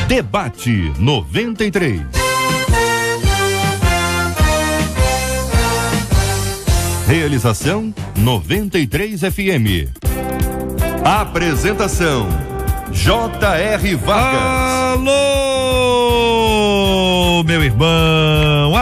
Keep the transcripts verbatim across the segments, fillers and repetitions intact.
Debate noventa e três. Realização noventa e três F M. Apresentação J R Vargas. Alô, meu irmão,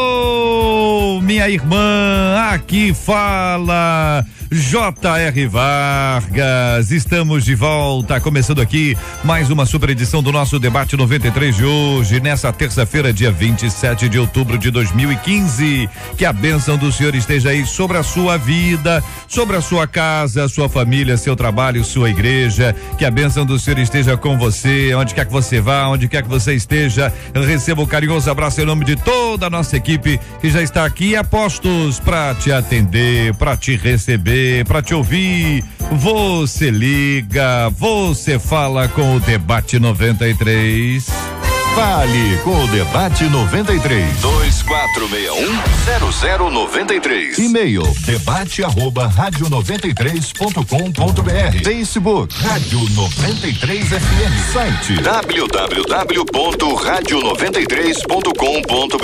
alô, minha irmã, aqui fala J R Vargas. Estamos de volta, começando aqui mais uma super edição do nosso Debate noventa e três de hoje, nessa terça-feira, dia vinte e sete de outubro de dois mil e quinze. Que a bênção do Senhor esteja aí sobre a sua vida, sobre a sua casa, sua família, seu trabalho, sua igreja. Que a bênção do Senhor esteja com você, onde quer que você vá, onde quer que você esteja. Receba um carinhoso abraço em nome de toda a nossa equipe que já está aqui a postos para te atender, para te receber, para te ouvir. Você liga, você fala com o Debate noventa e três. Fale com o Debate noventa e três. dois quatro seis um zero zero nove três. E-mail debate arroba rádio noventa e três ponto com ponto br. Facebook Rádio noventa e três F M. Site w w w ponto rádio noventa e três ponto com ponto br.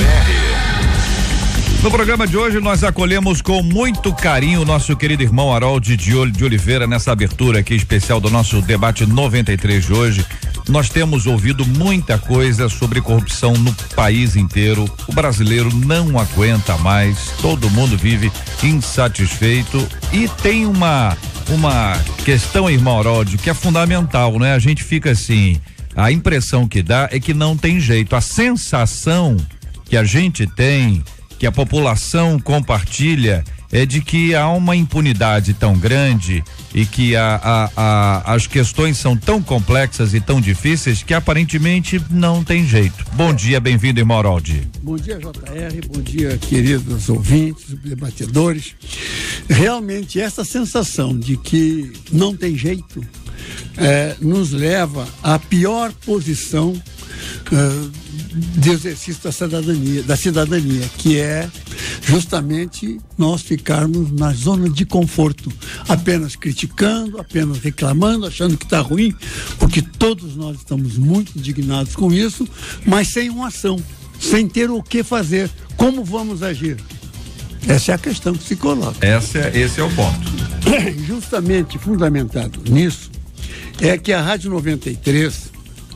No programa de hoje nós acolhemos com muito carinho o nosso querido irmão Harold de Oliveira nessa abertura aqui especial do nosso Debate noventa e três de hoje. Nós temos ouvido muita coisa sobre corrupção no país inteiro. O brasileiro não aguenta mais, todo mundo vive insatisfeito e tem uma uma questão, irmão Harold, que é fundamental, né? A gente fica assim, a impressão que dá é que não tem jeito. A sensação que a gente tem, que a população compartilha, é de que há uma impunidade tão grande e que a, a, a, as questões são tão complexas e tão difíceis que aparentemente não tem jeito. Bom dia, bem-vindo, irmão Harold. Bom dia, J R, bom dia, queridos ouvintes, debatedores. Realmente, essa sensação de que não tem jeito é, nos leva à pior posição Uh, de exercício da cidadania, da cidadania, que é justamente nós ficarmos na zona de conforto, apenas criticando, apenas reclamando, achando que está ruim, porque todos nós estamos muito indignados com isso, mas sem uma ação, sem ter o que fazer. Como vamos agir? Essa é a questão que se coloca. Essa é, esse é o ponto. Justamente fundamentado nisso é que a Rádio noventa e três,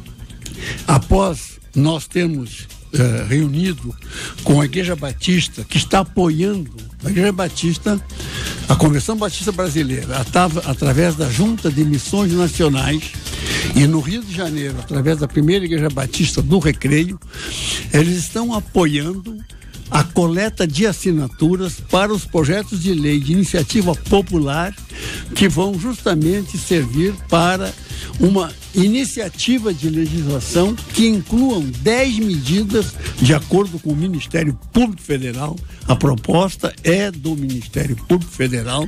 após nós termos uh, reunido com a Igreja Batista, que está apoiando a Igreja Batista, a Convenção Batista Brasileira, atava, através da Junta de Missões Nacionais, e no Rio de Janeiro, através da primeira Igreja Batista do Recreio, eles estão apoiando a coleta de assinaturas para os projetos de lei de iniciativa popular que vão justamente servir para uma iniciativa de legislação que incluam dez medidas de acordo com o Ministério Público Federal. A proposta é do Ministério Público Federal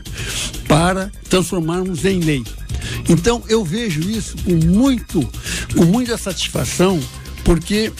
para transformarmos em lei. Então eu vejo isso com muito, com muita satisfação, porque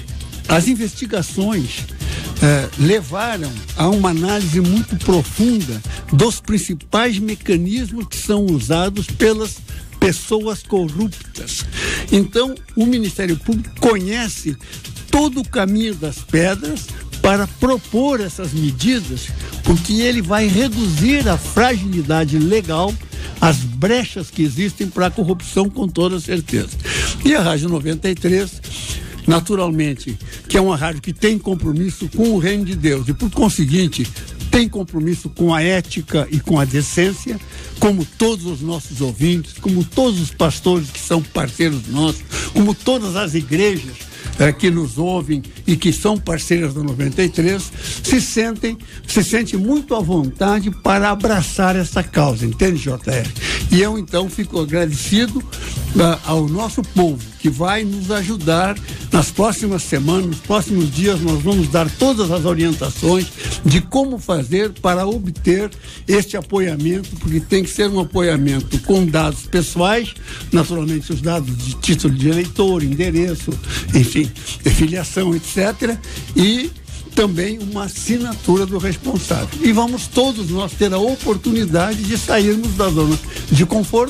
as investigações eh, levaram a uma análise muito profunda dos principais mecanismos que são usados pelas pessoas corruptas. Então, o Ministério Público conhece todo o caminho das pedras para propor essas medidas, porque ele vai reduzir a fragilidade legal, as brechas que existem para a corrupção, com toda certeza. E a Rádio noventa e três, naturalmente, que é uma rádio que tem compromisso com o reino de Deus e, por conseguinte, tem compromisso com a ética e com a decência, como todos os nossos ouvintes, como todos os pastores que são parceiros nossos, como todas as igrejas é, que nos ouvem e que são parceiras da noventa e três, se sentem, se sentem muito à vontade para abraçar essa causa, entende, J R? E eu, então, fico agradecido uh, ao nosso povo, que vai nos ajudar nas próximas semanas, nos próximos dias. Nós vamos dar todas as orientações de como fazer para obter este apoiamento, porque tem que ser um apoiamento com dados pessoais, naturalmente os dados de título de eleitor, endereço, enfim, filiação, etcétera, e também uma assinatura do responsável. E vamos todos nós ter a oportunidade de sairmos da zona de conforto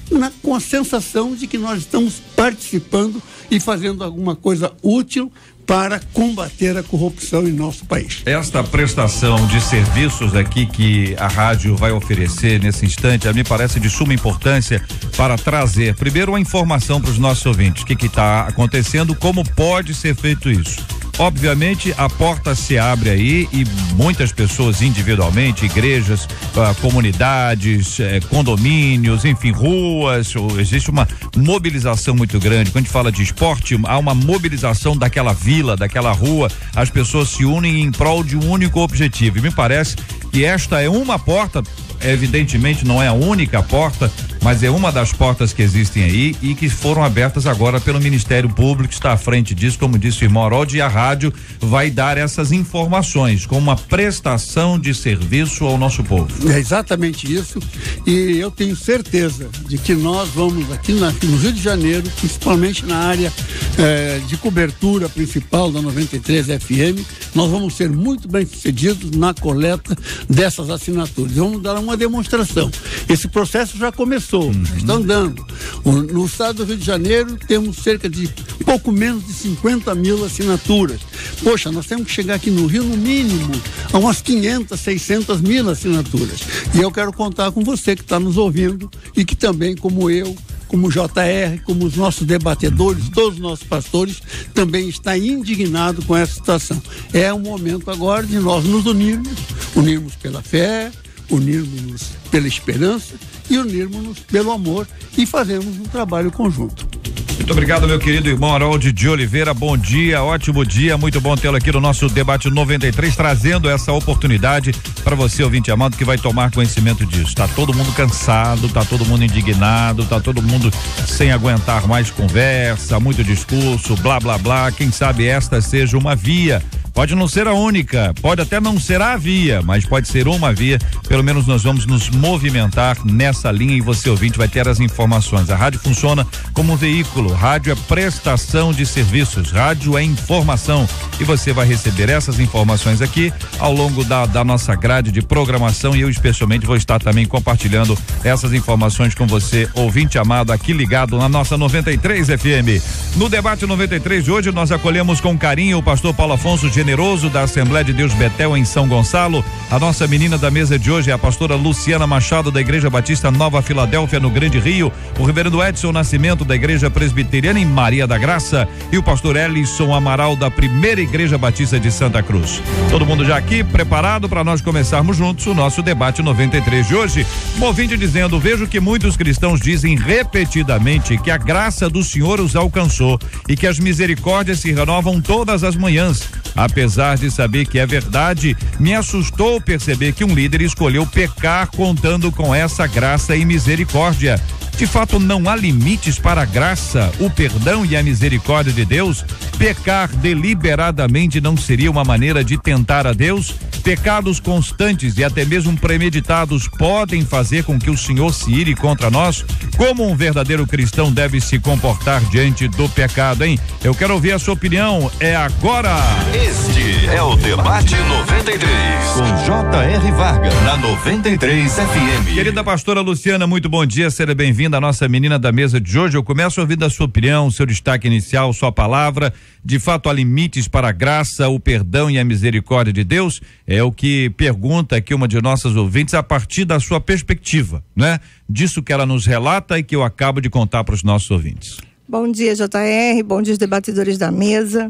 na, com a sensação de que nós estamos participando e fazendo alguma coisa útil para combater a corrupção em nosso país. Esta prestação de serviços aqui que a rádio vai oferecer nesse instante, a mim parece de suma importância para trazer primeiro uma informação para os nossos ouvintes, o que que está acontecendo, como pode ser feito isso. Obviamente a porta se abre aí e muitas pessoas individualmente, igrejas, ah, comunidades, eh, condomínios, enfim, ruas, ou, existe uma mobilização muito grande. Quando a gente fala de esporte, há uma mobilização daquela vila, daquela rua, as pessoas se unem em prol de um único objetivo. E me parece que esta é uma porta, evidentemente não é a única porta, mas é uma das portas que existem aí e que foram abertas agora pelo Ministério Público, que está à frente disso, como disse o irmão Harold, e a rádio vai dar essas informações com uma prestação de serviço ao nosso povo. É exatamente isso, e eu tenho certeza de que nós vamos aqui, na, aqui no Rio de Janeiro, principalmente na área eh, de cobertura principal da noventa e três F M, nós vamos ser muito bem sucedidos na coleta dessas assinaturas. Vamos dar uma demonstração. Esse processo já começou. Uhum. Está andando. No estado do Rio de Janeiro temos cerca de pouco menos de cinquenta mil assinaturas. Poxa, nós temos que chegar aqui no Rio no mínimo a umas quinhentas, seiscentas mil assinaturas. E eu quero contar com você que está nos ouvindo e que também, como eu, como o J R, como os nossos debatedores, todos os nossos pastores, também está indignado com essa situação. É o momento agora de nós nos unirmos, unirmos pela fé, unirmos-nos pela esperança e unirmos-nos pelo amor e fazermos um trabalho conjunto. Muito obrigado, meu querido irmão Harold de Oliveira, bom dia, ótimo dia, muito bom tê-lo aqui no nosso debate noventa e três, trazendo essa oportunidade para você, ouvinte amado, que vai tomar conhecimento disso. Tá todo mundo cansado, tá todo mundo indignado, tá todo mundo sem aguentar mais conversa, muito discurso, blá blá blá, quem sabe esta seja uma via. Pode não ser a única, pode até não ser a via, mas pode ser uma via. Pelo menos nós vamos nos movimentar nessa linha e você, ouvinte, vai ter as informações. A rádio funciona como um veículo, rádio é prestação de serviços, rádio é informação e você vai receber essas informações aqui ao longo da, da nossa grade de programação e eu especialmente vou estar também compartilhando essas informações com você, ouvinte amado, aqui ligado na nossa noventa e três F M. No debate noventa e três de hoje nós acolhemos com carinho o pastor Paulo Afonso Generoso da Assembleia de Deus Betel em São Gonçalo. A nossa menina da mesa de hoje é a pastora Luciana Machado da Igreja Batista Nova Filadélfia no Grande Rio, o reverendo Edson Nascimento da Igreja Presbiteriana em Maria da Graça e o pastor Ellison Amaral da Primeira Igreja Batista de Santa Cruz. Todo mundo já aqui preparado para nós começarmos juntos o nosso debate noventa e três de hoje. Um ouvinte dizendo: vejo que muitos cristãos dizem repetidamente que a graça do Senhor os alcançou e que as misericórdias se renovam todas as manhãs. Apesar de saber que é verdade, me assustou perceber que um líder escolheu pecar contando com essa graça e misericórdia. De fato, não há limites para a graça, o perdão e a misericórdia de Deus? Pecar deliberadamente não seria uma maneira de tentar a Deus? Pecados constantes e até mesmo premeditados podem fazer com que o Senhor se ire contra nós? Como um verdadeiro cristão deve se comportar diante do pecado, hein? Eu quero ouvir a sua opinião, é agora! Este é o Debate noventa e três, com J R Vargas, na noventa e três F M. Querida pastora Luciana, muito bom dia, seja bem-vinda à nossa menina da mesa de hoje. Eu começo ouvindo a sua opinião, seu destaque inicial, sua palavra. De fato, há limites para a graça, o perdão e a misericórdia de Deus? É o que pergunta aqui uma de nossas ouvintes a partir da sua perspectiva, né? Disso que ela nos relata e que eu acabo de contar para os nossos ouvintes. Bom dia, J R, bom dia, os debatedores da mesa.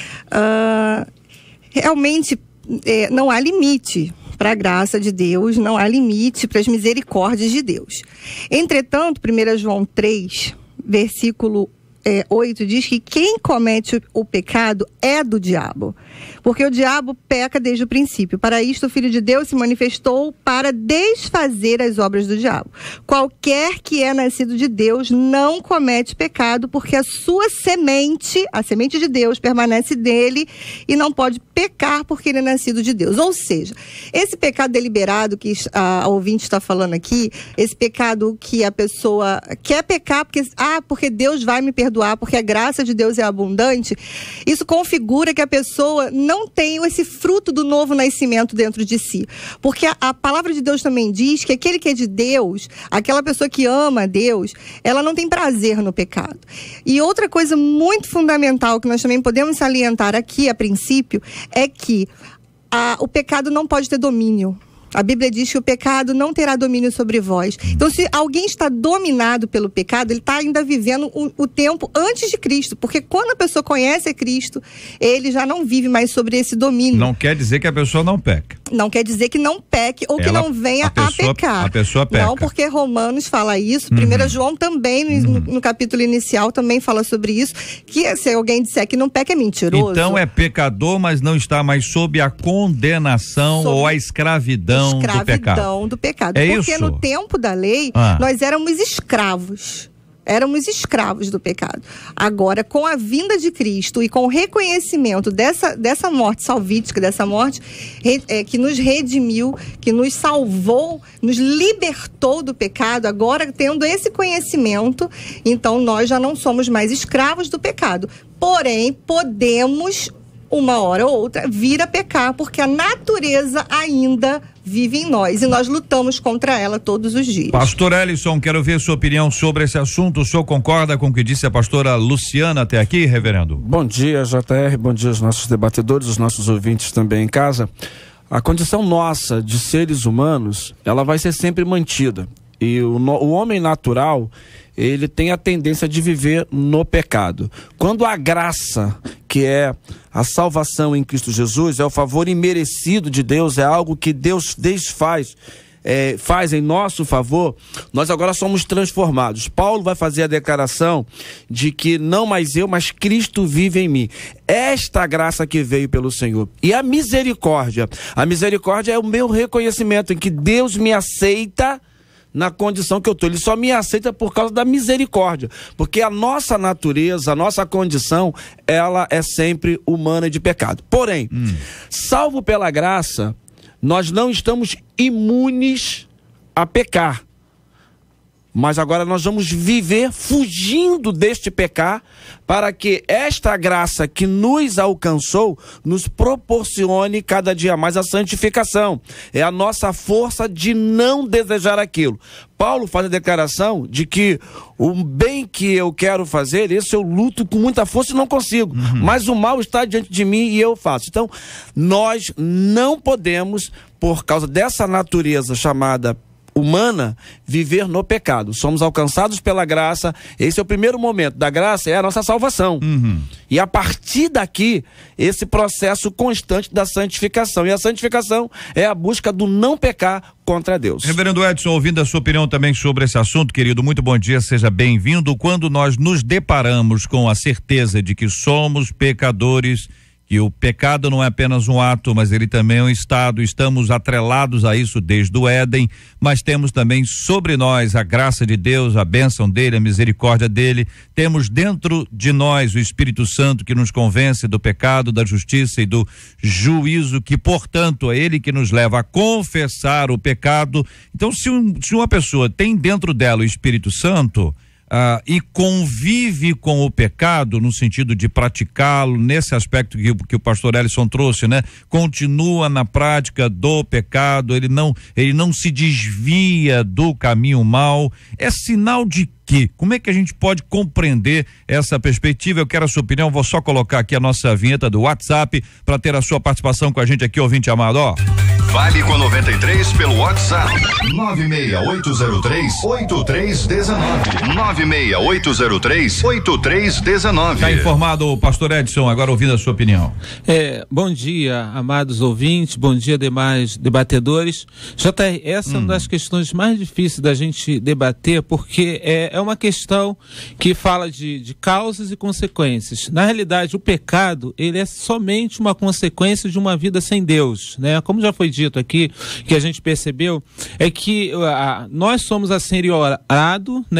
Uh, realmente, é, não há limite para a graça de Deus, não há limite para as misericórdias de Deus. Entretanto, primeiro João três, versículo É, oito, diz que quem comete o pecado é do diabo, porque o diabo peca desde o princípio. Para isto o Filho de Deus se manifestou para desfazer as obras do diabo. Qualquer que é nascido de Deus não comete pecado, porque a sua semente, a semente de Deus, permanece dele e não pode pecar porque ele é nascido de Deus. Ou seja, esse pecado deliberado que a, a ouvinte está falando aqui, esse pecado que a pessoa quer pecar porque, ah, porque Deus vai me perdoar, perdoar, porque a graça de Deus é abundante, isso configura que a pessoa não tem esse fruto do novo nascimento dentro de si. Porque a, a palavra de Deus também diz que aquele que é de Deus, aquela pessoa que ama a Deus, ela não tem prazer no pecado. E outra coisa muito fundamental que nós também podemos salientar aqui, a princípio, é que a, o pecado não pode ter domínio. A Bíblia diz que o pecado não terá domínio sobre vós. Então, se alguém está dominado pelo pecado, ele está ainda vivendo o, o tempo antes de Cristo. Porque quando a pessoa conhece Cristo, ele já não vive mais sobre esse domínio. Não quer dizer que a pessoa não peca. Não quer dizer que não peque ou Ela, que não venha a, pessoa, a pecar. A pessoa peca. Não, porque Romanos fala isso. Primeira uhum. João também, no, uhum. no capítulo inicial, também fala sobre isso. Que se alguém disser que não peca, é mentiroso. Então é pecador, mas não está mais sob a condenação sobre ou a escravidão. Escravidão do pecado. do pecado. É Porque isso? no tempo da lei, ah. nós éramos escravos. Éramos escravos do pecado. Agora, com a vinda de Cristo e com o reconhecimento dessa, dessa morte salvífica, dessa morte é, que nos redimiu, que nos salvou, nos libertou do pecado, agora tendo esse conhecimento, então nós já não somos mais escravos do pecado. Porém, podemos, uma hora ou outra, vir a pecar, porque a natureza ainda vive em nós e nós lutamos contra ela todos os dias. Pastor Ellison, quero ver sua opinião sobre esse assunto. O senhor concorda com o que disse a pastora Luciana até aqui, reverendo? Bom dia, J R, bom dia aos nossos debatedores, os nossos ouvintes também em casa. A condição nossa de seres humanos, ela vai ser sempre mantida. E o, o homem natural, ele tem a tendência de viver no pecado. Quando a graça, que é a salvação em Cristo Jesus, é o favor imerecido de Deus, é algo que Deus desfaz, é, faz em nosso favor, nós agora somos transformados. Paulo vai fazer a declaração de que não mais eu, mas Cristo vive em mim. Esta graça que veio pelo Senhor. E a misericórdia, a misericórdia é o meu reconhecimento em que Deus me aceita na condição que eu estou. Ele só me aceita por causa da misericórdia, porque a nossa natureza, a nossa condição, ela é sempre humana e de pecado. Porém, hum. salvo pela graça, nós não estamos imunes a pecar. Mas agora nós vamos viver fugindo deste pecar, para que esta graça que nos alcançou nos proporcione cada dia mais a santificação. É a nossa força de não desejar aquilo. Paulo faz a declaração de que o bem que eu quero fazer, esse eu luto com muita força e não consigo. Uhum. Mas o mal está diante de mim e eu faço. Então, nós não podemos, por causa dessa natureza chamada humana, viver no pecado. Somos alcançados pela graça. Esse é o primeiro momento da graça, é a nossa salvação. Uhum. E a partir daqui, esse processo constante da santificação. E a santificação é a busca do não pecar contra Deus. Reverendo Edson, ouvindo a sua opinião também sobre esse assunto, querido, muito bom dia, seja bem-vindo. Quando nós nos deparamos com a certeza de que somos pecadores, que o pecado não é apenas um ato, mas ele também é um estado, estamos atrelados a isso desde o Éden, mas temos também sobre nós a graça de Deus, a bênção dele, a misericórdia dele, temos dentro de nós o Espírito Santo que nos convence do pecado, da justiça e do juízo, que portanto é ele que nos leva a confessar o pecado. Então, se, um, se uma pessoa tem dentro dela o Espírito Santo, Uh, e convive com o pecado no sentido de praticá-lo, nesse aspecto que, que o pastor Ellison trouxe, né? Continua na prática do pecado, ele não, ele não se desvia do caminho mau. É sinal de quê? Como é que a gente pode compreender essa perspectiva? Eu quero a sua opinião, vou só colocar aqui a nossa vinheta do WhatsApp para ter a sua participação com a gente aqui, ouvinte amado, ó. Fale com a noventa e três pelo WhatsApp nove seis oito zero três oito três um nove nove seis oito zero três oito três um nove. Tá informado, pastor Edson, agora ouvindo a sua opinião. É, bom dia, amados ouvintes, bom dia demais debatedores. J R, essa hum. é uma das questões mais difíceis da gente debater, porque é, é uma questão que fala de, de causas e consequências. Na realidade, o pecado, ele é somente uma consequência de uma vida sem Deus, né? Como já foi dito aqui, que a gente percebeu, é que a, nós somos ascensionados, né,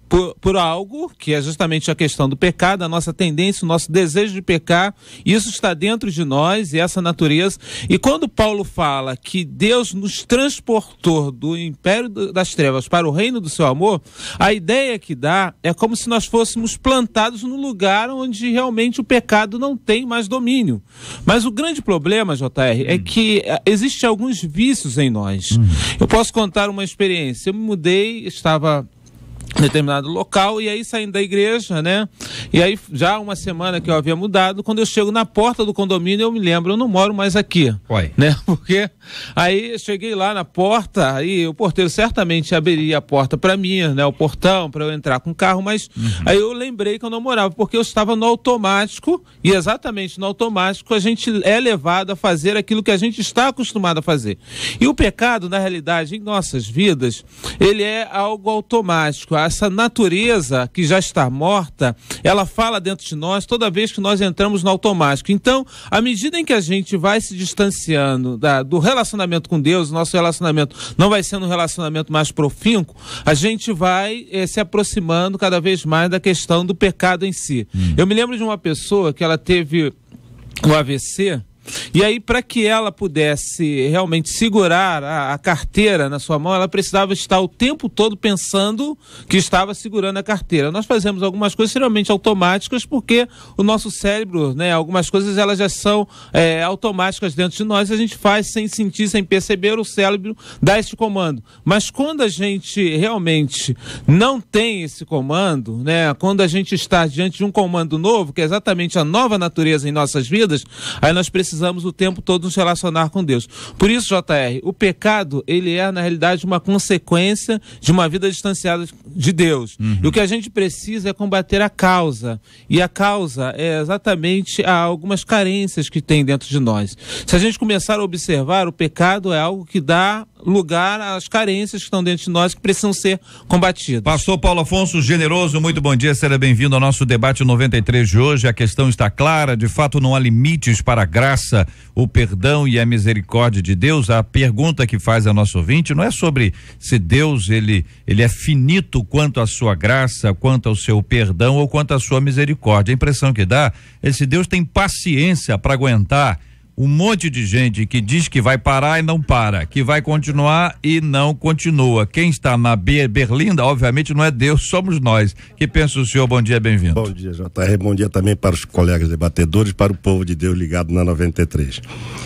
por, por algo que é justamente a questão do pecado, a nossa tendência, o nosso desejo de pecar. Isso está dentro de nós e essa natureza. E quando Paulo fala que Deus nos transportou do império das trevas para o reino do seu amor, a ideia que dá é como se nós fôssemos plantados no lugar onde realmente o pecado não tem mais domínio. Mas o grande problema, J R, é que existem alguns vícios em nós. Hum. Eu posso contar uma experiência. Eu me mudei, estava em determinado local, e aí saindo da igreja, né? E aí já uma semana que eu havia mudado, quando eu chego na porta do condomínio, eu me lembro, eu não moro mais aqui. Uai. Né? Porque aí eu cheguei lá na porta, aí o porteiro certamente abriria a porta para mim, né? O portão, para eu entrar com o carro, mas uhum. aí eu lembrei que eu não morava, porque eu estava no automático, e exatamente no automático a gente é levado a fazer aquilo que a gente está acostumado a fazer. E o pecado, na realidade, em nossas vidas, ele é algo automático. Essa natureza que já está morta, ela fala dentro de nós toda vez que nós entramos no automático. Então, à medida em que a gente vai se distanciando da, do relacionamento com Deus, nosso relacionamento não vai sendo um relacionamento mais profícuo, a gente vai eh, se aproximando cada vez mais da questão do pecado em si. Hum. Eu me lembro de uma pessoa que ela teve um A V C, e aí, para que ela pudesse realmente segurar a, a carteira na sua mão, ela precisava estar o tempo todo pensando que estava segurando a carteira. Nós fazemos algumas coisas extremamente automáticas, porque o nosso cérebro, né, algumas coisas elas já são é, automáticas dentro de nós, a gente faz sem sentir, sem perceber, o cérebro dá esse comando. Mas quando a gente realmente não tem esse comando, né, quando a gente está diante de um comando novo, que é exatamente a nova natureza em nossas vidas, aí nós precisamos precisamos o tempo todo nos relacionar com Deus. Por isso, J R, o pecado, ele é, na realidade, uma consequência de uma vida distanciada de Deus. Uhum. E o que a gente precisa é combater a causa. E a causa é exatamente algumas carências que tem dentro de nós. Se a gente começar a observar, o pecado é algo que dá lugar às carências que estão dentro de nós, que precisam ser combatidas. Pastor Paulo Afonso Generoso, muito bom dia, seja bem-vindo ao nosso debate noventa e três de hoje. A questão está clara, de fato não há limites para a graça, o perdão e a misericórdia de Deus. A pergunta que faz a nosso ouvinte não é sobre se Deus ele, ele é finito quanto à sua graça, quanto ao seu perdão ou quanto à sua misericórdia. A impressão que dá é se Deus tem paciência para aguentar um monte de gente que diz que vai parar e não para, que vai continuar e não continua. Quem está na berlinda, obviamente, não é Deus, somos nós. Que pensa o senhor? Bom dia, bem-vindo. Bom dia, J R. Bom dia também para os colegas debatedores, para o povo de Deus ligado na noventa e três.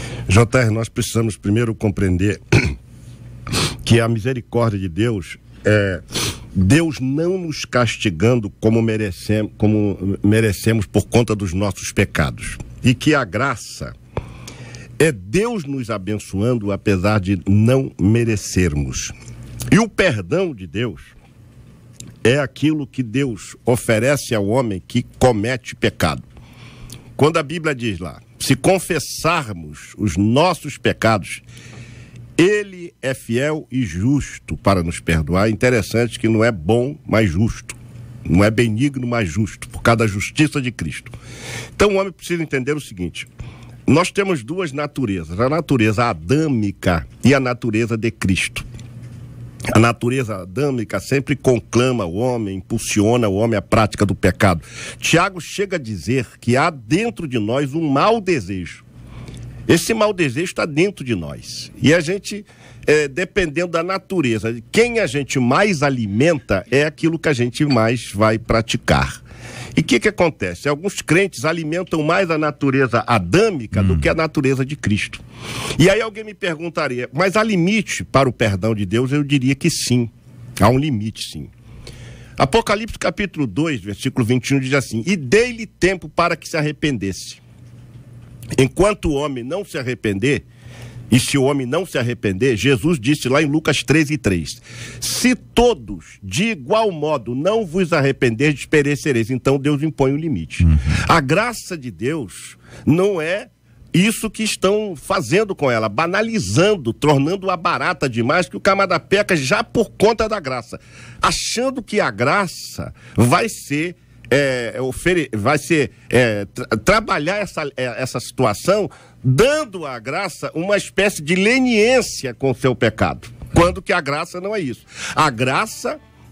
J R, nós precisamos primeiro compreender que a misericórdia de Deus é Deus não nos castigando como merecemos, como merecemos por conta dos nossos pecados. E que a graça é Deus nos abençoando apesar de não merecermos. E o perdão de Deus é aquilo que Deus oferece ao homem que comete pecado. Quando a Bíblia diz lá, se confessarmos os nossos pecados, Ele é fiel e justo para nos perdoar. É interessante que não é bom, mas justo. Não é benigno, mas justo, por causa da justiça de Cristo. Então o homem precisa entender o seguinte: nós temos duas naturezas, a natureza adâmica e a natureza de Cristo. A natureza adâmica sempre conclama o homem, impulsiona o homem à prática do pecado. Tiago chega a dizer que há dentro de nós um mau desejo. Esse mau desejo está dentro de nós. E a gente, é, dependendo da natureza, quem a gente mais alimenta é aquilo que a gente mais vai praticar. E o que que acontece? Alguns crentes alimentam mais a natureza adâmica hum. do que a natureza de Cristo. E aí alguém me perguntaria, mas há limite para o perdão de Deus? Eu diria que sim, há um limite sim. Apocalipse capítulo dois, versículo vinte e um diz assim: e dei-lhe tempo para que se arrependesse. Enquanto o homem não se arrepender, e se o homem não se arrepender, Jesus disse lá em Lucas treze, três, se todos de igual modo não vos arrependerdes, perecereis. Então Deus impõe um limite. Uhum. A graça de Deus não é isso que estão fazendo com ela, banalizando, tornando-a barata demais, que o camarada peca já por conta da graça, achando que a graça vai ser É, ofere... vai ser é, tra trabalhar essa, é, essa situação, dando à graça uma espécie de leniência com o seu pecado, quando que a graça não é isso. A graça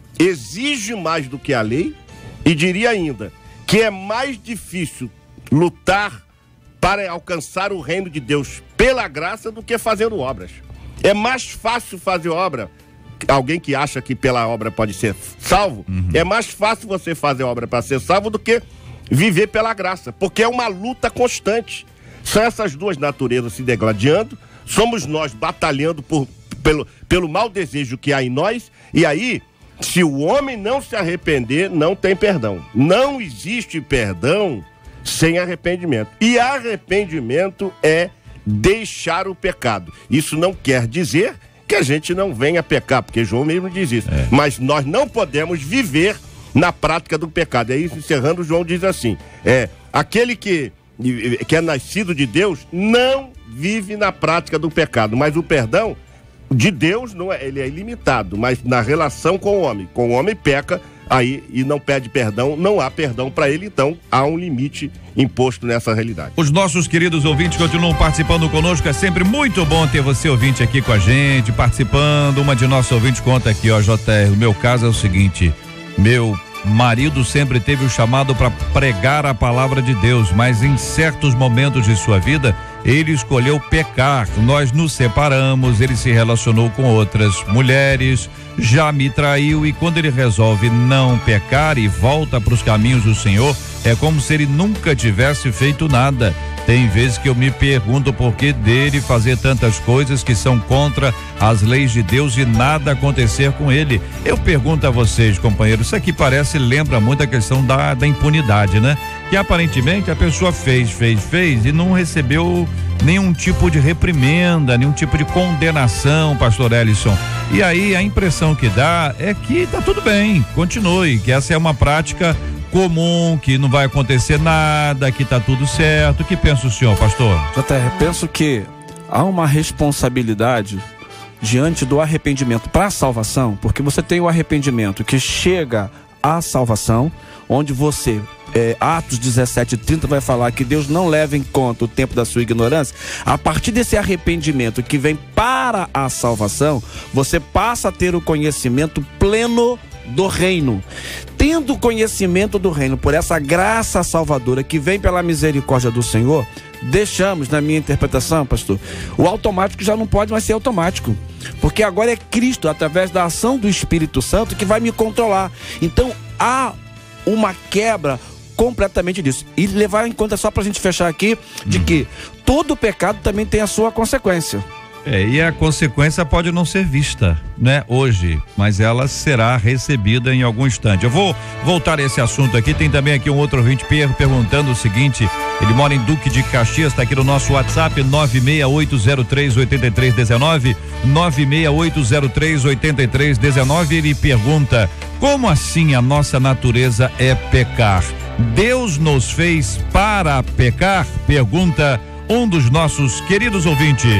exige mais do que a lei, e diria ainda que é mais difícil lutar para alcançar o reino de Deus pela graça do que fazendo obras. É mais fácil fazer obra. Alguém que acha que pela obra pode ser salvo, uhum. é mais fácil você fazer obra para ser salvo do que viver pela graça, porque é uma luta constante. São essas duas naturezas se degladiando, somos nós batalhando por, pelo, pelo mau desejo que há em nós, e aí, se o homem não se arrepender, não tem perdão. Não existe perdão sem arrependimento. E arrependimento é deixar o pecado. Isso não quer dizer que a gente não venha pecar, porque João mesmo diz isso. É. Mas nós não podemos viver na prática do pecado. Aí, encerrando, João diz assim, é, aquele que, que é nascido de Deus não vive na prática do pecado, mas o perdão de Deus não é, ele é ilimitado, mas na relação com o homem, com o homem peca, aí e não pede perdão, não há perdão para ele, então há um limite imposto nessa realidade. Os nossos queridos ouvintes continuam participando conosco, é sempre muito bom ter você ouvinte aqui com a gente, participando. Uma de nossos ouvintes conta aqui, ó, J R, o meu caso é o seguinte, meu marido sempre teve o chamado para pregar a palavra de Deus, mas em certos momentos de sua vida ele escolheu pecar. Nós nos separamos, ele se relacionou com outras mulheres, já me traiu, e quando ele resolve não pecar e volta para os caminhos do Senhor, é como se ele nunca tivesse feito nada. Tem vezes que eu me pergunto por que dele fazer tantas coisas que são contra as leis de Deus e nada acontecer com ele. Eu pergunto a vocês, companheiros, isso aqui parece, lembra muito a questão da, da impunidade, né? Que aparentemente a pessoa fez, fez, fez e não recebeu nenhum tipo de reprimenda, nenhum tipo de condenação, pastor Ellison. E aí a impressão que dá é que tá tudo bem, continue, que essa é uma prática comum, que não vai acontecer nada, que tá tudo certo. O que pensa o senhor, pastor? J R, penso que há uma responsabilidade diante do arrependimento para a salvação, porque você tem o arrependimento que chega à salvação, onde você É, Atos dezessete, trinta vai falar que Deus não leva em conta o tempo da sua ignorância. A partir desse arrependimento que vem para a salvação, você passa a ter o conhecimento pleno do reino. Tendo conhecimento do reino por essa graça salvadora que vem pela misericórdia do Senhor, deixamos, na minha interpretação, pastor, o automático já não pode mais ser automático, porque agora é Cristo, através da ação do Espírito Santo, que vai me controlar. Então há uma quebra completamente disso. E levar em conta, só pra gente fechar aqui, de hum. que todo pecado também tem a sua consequência. É, e a consequência pode não ser vista, né, hoje, mas ela será recebida em algum instante. Eu vou voltar a esse assunto aqui. Tem também aqui um outro ouvinte perguntando o seguinte, ele mora em Duque de Caxias, está aqui no nosso WhatsApp, nove seis oito zero três oito três um nove, nove seis oito zero três oito três um nove. Ele pergunta, como assim a nossa natureza é pecar? Deus nos fez para pecar? Pergunta um dos nossos queridos ouvintes.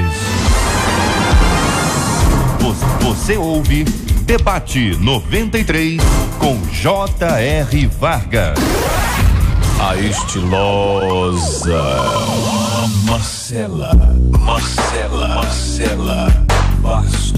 Você ouve Debate noventa e três com J R Vargas. A estilosa Marcela, Marcela, Marcela Bastos.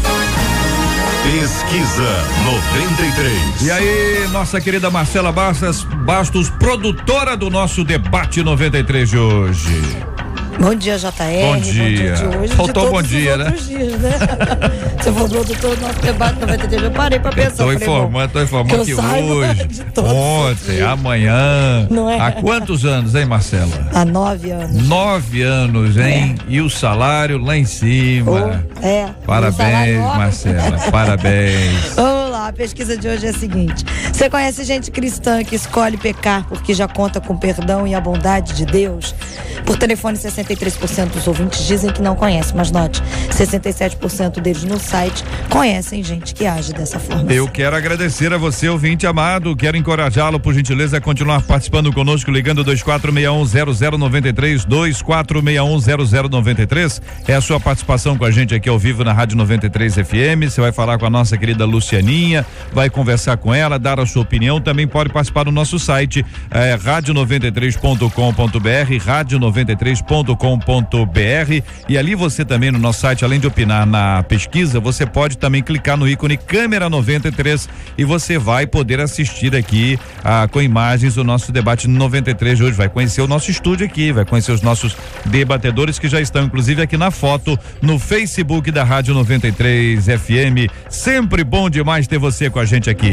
Pesquisa noventa e três. E aí, nossa querida Marcela Bastos, Bastos, produtora do nosso Debate noventa e três de hoje. Bom dia, J R. Bom dia. Bom dia de hoje, faltou de bom dia, né? Dias, né? Você falou do todo nosso Debate noventa e três, eu parei pra pensar. Tô informando, tô informando que, que hoje, ontem, amanhã. Não é? Há quantos anos, hein, Marcela? Há nove anos. Nove anos, hein? É. E o salário lá em cima. Oh, é. Parabéns, Marcela. Parabéns. Vamos lá, a pesquisa de hoje é a seguinte. Você conhece gente cristã que escolhe pecar porque já conta com perdão e a bondade de Deus? Por telefone, sessenta e três por cento dos ouvintes dizem que não conhecem, mas note, sessenta e sete por cento deles no site conhecem gente que age dessa forma. Eu quero agradecer a você, ouvinte amado, quero encorajá-lo, por gentileza, a continuar participando conosco, ligando dois quatro seis um zero zero nove três, dois quatro seis um zero zero nove três, é a sua participação com a gente aqui ao vivo na Rádio noventa e três F M. Você vai falar com a nossa querida Lucianinha, linha, vai conversar com ela, dar a sua opinião, também pode participar do nosso site, é, rádio noventa e três ponto com ponto br, rádio noventa e três ponto com ponto br, e ali você também no nosso site, além de opinar na pesquisa, você pode também clicar no ícone câmera noventa e três e você vai poder assistir aqui ah, com imagens o nosso debate noventa e três de hoje, vai conhecer o nosso estúdio aqui, vai conhecer os nossos debatedores que já estão inclusive aqui na foto no Facebook da Rádio noventa e três F M. Sempre bom demais ter você com a gente aqui.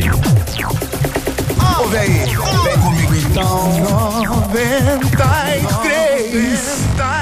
Ouve aí, vem comigo então. noventa e três.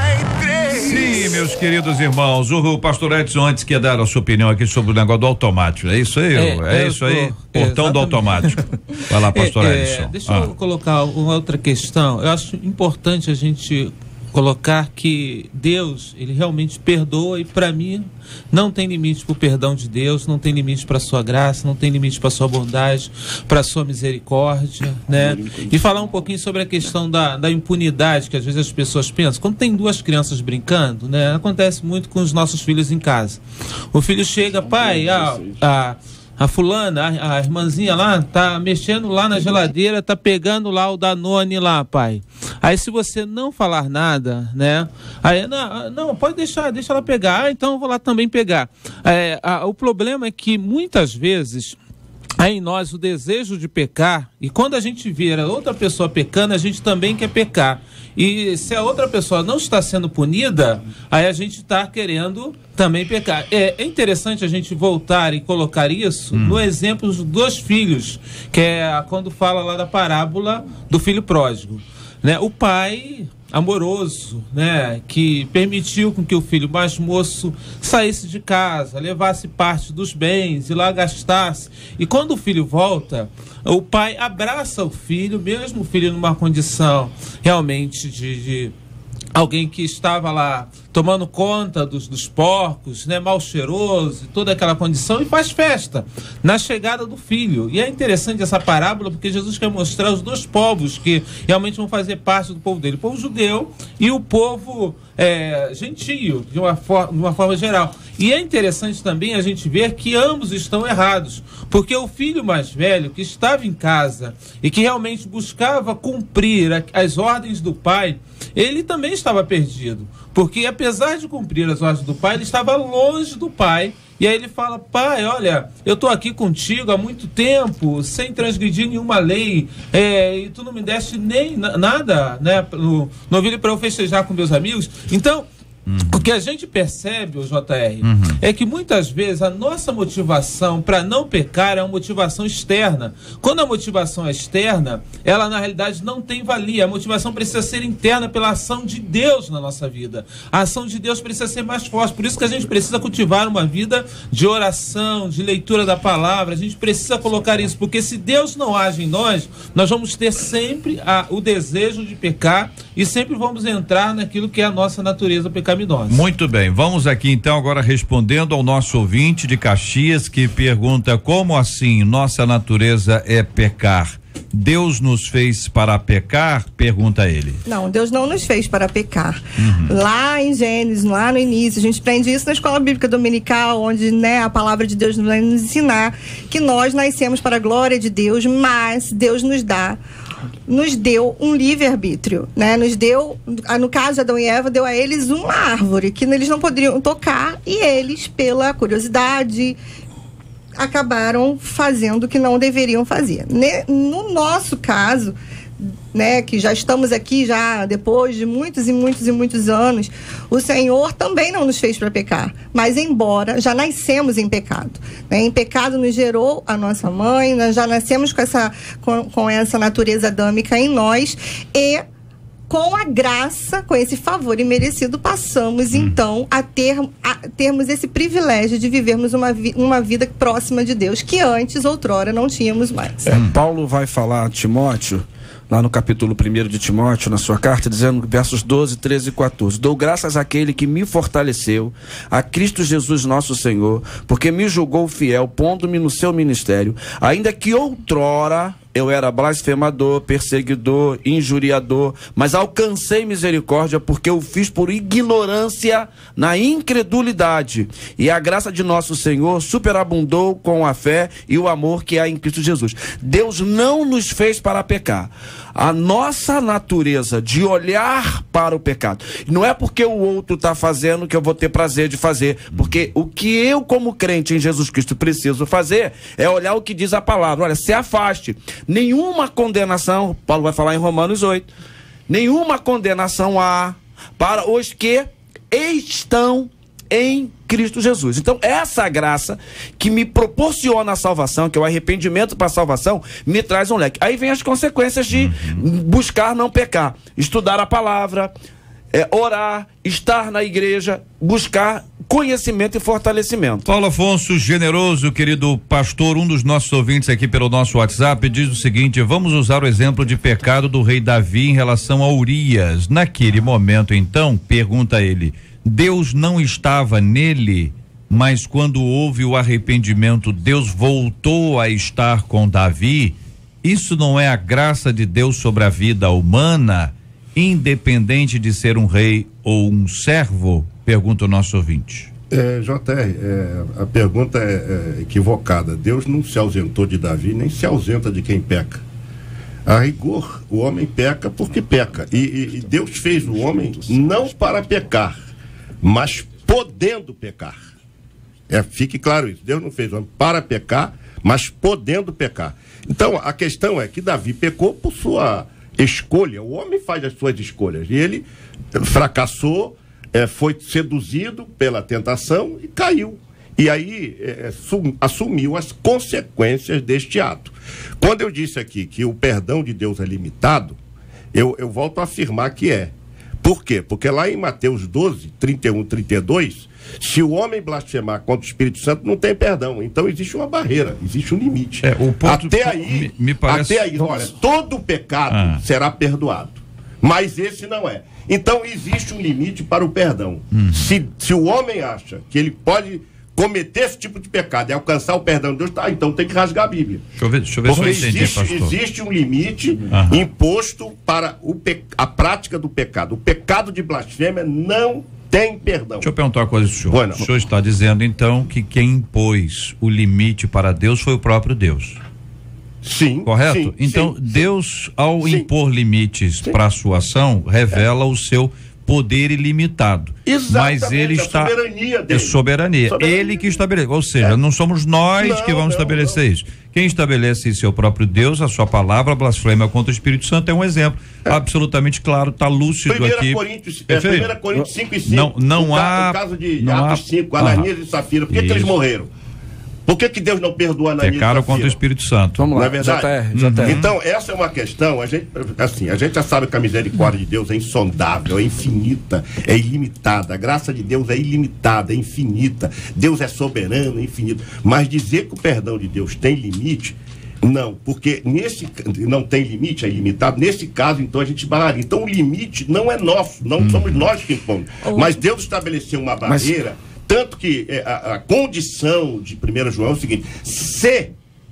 Sim, meus queridos irmãos, o pastor Edson antes quer dar a sua opinião aqui sobre o negócio do automático, é isso aí? É, é isso tô, aí? Portão é, do automático. Vai lá, pastor é, Edson. É, deixa ah. eu colocar uma outra questão. Eu acho importante a gente colocar que Deus, ele realmente perdoa, e para mim não tem limite para o perdão de Deus, não tem limite para a sua graça, não tem limite para a sua bondade, para a sua misericórdia, né? E falar um pouquinho sobre a questão da, da impunidade, que às vezes as pessoas pensam, quando tem duas crianças brincando, né? Acontece muito com os nossos filhos em casa. O filho chega, pai, a, a A fulana, a, a irmãzinha lá, tá mexendo lá na geladeira, tá pegando lá o Danone lá, pai. Aí se você não falar nada, né? Aí, não, não pode deixar, deixa ela pegar. Ah, então eu vou lá também pegar. É, a, o problema é que muitas vezes há em nós o desejo de pecar, e quando a gente vê a outra pessoa pecando, a gente também quer pecar. E se a outra pessoa não está sendo punida, aí a gente está querendo também pecar. É, é interessante a gente voltar e colocar isso hum. no exemplo dos dois filhos, que é quando fala lá da parábola do filho pródigo, né? O pai amoroso, né, que permitiu com que o filho mais moço saísse de casa, levasse parte dos bens e lá gastasse. E quando o filho volta, o pai abraça o filho, mesmo o filho numa condição realmente de, de alguém que estava lá tomando conta dos, dos porcos, né, mal cheiroso, toda aquela condição, e faz festa na chegada do filho. E é interessante essa parábola porque Jesus quer mostrar os dois povos que realmente vão fazer parte do povo dele, o povo judeu e o povo é, gentio, de uma, for, de uma forma geral. E é interessante também a gente ver que ambos estão errados, porque o filho mais velho, que estava em casa e que realmente buscava cumprir a, as ordens do pai, ele também estava perdido, porque apesar de cumprir as ordens do pai, ele estava longe do pai. E aí ele fala, pai, olha, eu estou aqui contigo há muito tempo, sem transgredir nenhuma lei, é, e tu não me deste nem nada, né, no novilho para eu festejar com meus amigos. Então, Uhum. o que a gente percebe, o J R, uhum. é que muitas vezes a nossa motivação para não pecar é uma motivação externa. Quando a motivação é externa, ela na realidade não tem valia. A motivação precisa ser interna pela ação de Deus na nossa vida. A ação de Deus precisa ser mais forte. Por isso que a gente precisa cultivar uma vida de oração, de leitura da palavra. A gente precisa colocar isso, porque se Deus não age em nós, nós vamos ter sempre a, o desejo de pecar e sempre vamos entrar naquilo que é a nossa natureza pecaminosa. Muito bem, vamos aqui então agora respondendo ao nosso ouvinte de Caxias que pergunta: como assim nossa natureza é pecar? Deus nos fez para pecar? Pergunta ele. Não, Deus não nos fez para pecar. Uhum. Lá em Gênesis, lá no início, a gente aprende isso na escola bíblica dominical, onde, né, a palavra de Deus vai nos ensinar que nós nascemos para a glória de Deus, mas Deus nos dá nos deu um livre-arbítrio, né? Nos deu, no caso de Adão e Eva, deu a eles uma árvore que eles não poderiam tocar, e eles, pela curiosidade, acabaram fazendo o que não deveriam fazer. No nosso caso, né, que já estamos aqui já depois de muitos e muitos e muitos anos, o Senhor também não nos fez para pecar, mas embora já nascemos em pecado, né? Em pecado nos gerou a nossa mãe, nós já nascemos com essa, com, com essa natureza adâmica em nós, e com a graça, com esse favor imerecido, passamos hum. então a, ter, a termos esse privilégio de vivermos uma, vi, uma vida próxima de Deus, que antes, outrora, não tínhamos mais. É, Paulo vai falar a Timóteo, lá no capítulo primeiro de Timóteo, na sua carta, dizendo, versos doze, treze e quatorze: dou graças àquele que me fortaleceu, a Cristo Jesus nosso Senhor, porque me julgou fiel, pondo-me no seu ministério, ainda que outrora eu era blasfemador, perseguidor, injuriador, mas alcancei misericórdia porque eu fiz por ignorância na incredulidade. E a graça de nosso Senhor superabundou com a fé e o amor que há em Cristo Jesus. Deus não nos fez para pecar. A nossa natureza de olhar para o pecado. Não é porque o outro está fazendo que eu vou ter prazer de fazer. Porque o que eu, como crente em Jesus Cristo, preciso fazer é olhar o que diz a palavra. Olha, se afaste. Nenhuma condenação, Paulo vai falar em Romanos oito, nenhuma condenação há para os que estão em Cristo Jesus. Então, essa graça que me proporciona a salvação, que é o arrependimento para a salvação, me traz um leque. Aí vem as consequências de uhum. buscar não pecar, estudar a palavra, é, orar, estar na igreja, buscar conhecimento e fortalecimento. Paulo Afonso Generoso, querido pastor, um dos nossos ouvintes aqui pelo nosso WhatsApp, diz o seguinte: vamos usar o exemplo de pecado do rei Davi em relação a Urias. Naquele momento, então, pergunta ele, Deus não estava nele, mas quando houve o arrependimento, Deus voltou a estar com Davi? Isso não é a graça de Deus sobre a vida humana, independente de ser um rei ou um servo? Pergunta o nosso ouvinte. É, J R, é, a pergunta é, é equivocada. Deus não se ausentou de Davi, nem se ausenta de quem peca. A rigor, o homem peca porque peca. E, e, e Deus fez o homem não para pecar, mas podendo pecar. É, fique claro isso. Deus não fez o homem para pecar, mas podendo pecar. Então, a questão é que Davi pecou por sua escolha. O homem faz as suas escolhas. E ele fracassou, é, foi seduzido pela tentação e caiu. E aí é, sum, assumiu as consequências deste ato. Quando eu disse aqui que o perdão de Deus é limitado, eu, eu volto a afirmar que é. Por quê? Porque lá em Mateus doze, trinta e um, trinta e dois, se o homem blasfemar contra o Espírito Santo, não tem perdão. Então existe uma barreira, existe um limite. É, o ponto, até aí, me, me parece... até aí, olha, todo pecado ah. será perdoado. Mas esse não é. Então existe um limite para o perdão. Hum. Se, se o homem acha que ele pode cometer esse tipo de pecado e alcançar o perdão de Deus, tá, então tem que rasgar a Bíblia. Deixa eu ver, deixa eu ver se eu entendi, existe, pastor. existe um limite uhum. imposto para o pe... a prática do pecado. O pecado de blasfêmia não tem perdão. Deixa eu perguntar uma coisa ao senhor. Bueno. O senhor está dizendo, então, que quem impôs o limite para Deus foi o próprio Deus. Sim. Correto? Sim, então, sim, Deus, ao sim. impor limites para a sua ação, revela é. o seu poder ilimitado. Exatamente, mas ele está a soberania dele. É soberania. soberania. Ele que estabelece. Ou seja, é. não somos nós não, que vamos não, estabelecer não. isso. Quem estabelece isso é o próprio Deus, a sua palavra, blasfêmia contra o Espírito Santo é um exemplo é. absolutamente claro, está lúcido primeira aqui. Coríntios, é, primeira Coríntios cinco e cinco. Não, não no há. No caso de não Atos há, cinco, Ananias ah, e Safira, por que, que eles morreram? Por que, que Deus não perdoa Ananias e Safira? Pecaram contra o Espírito Santo. Vamos lá, não é verdade? J R, J R. Então, essa é uma questão, a gente, assim, a gente já sabe que a misericórdia de Deus é insondável, é infinita, é ilimitada. A graça de Deus é ilimitada, é infinita. Deus é soberano, é infinito. Mas dizer que o perdão de Deus tem limite, não, porque nesse não tem limite, é ilimitado. Nesse caso, então, a gente barraria. Então, o limite não é nosso, não hum. somos nós que impomos. Oh. Mas Deus estabeleceu uma barreira. Mas... Tanto que é, a, a condição de primeiro João é o seguinte: se,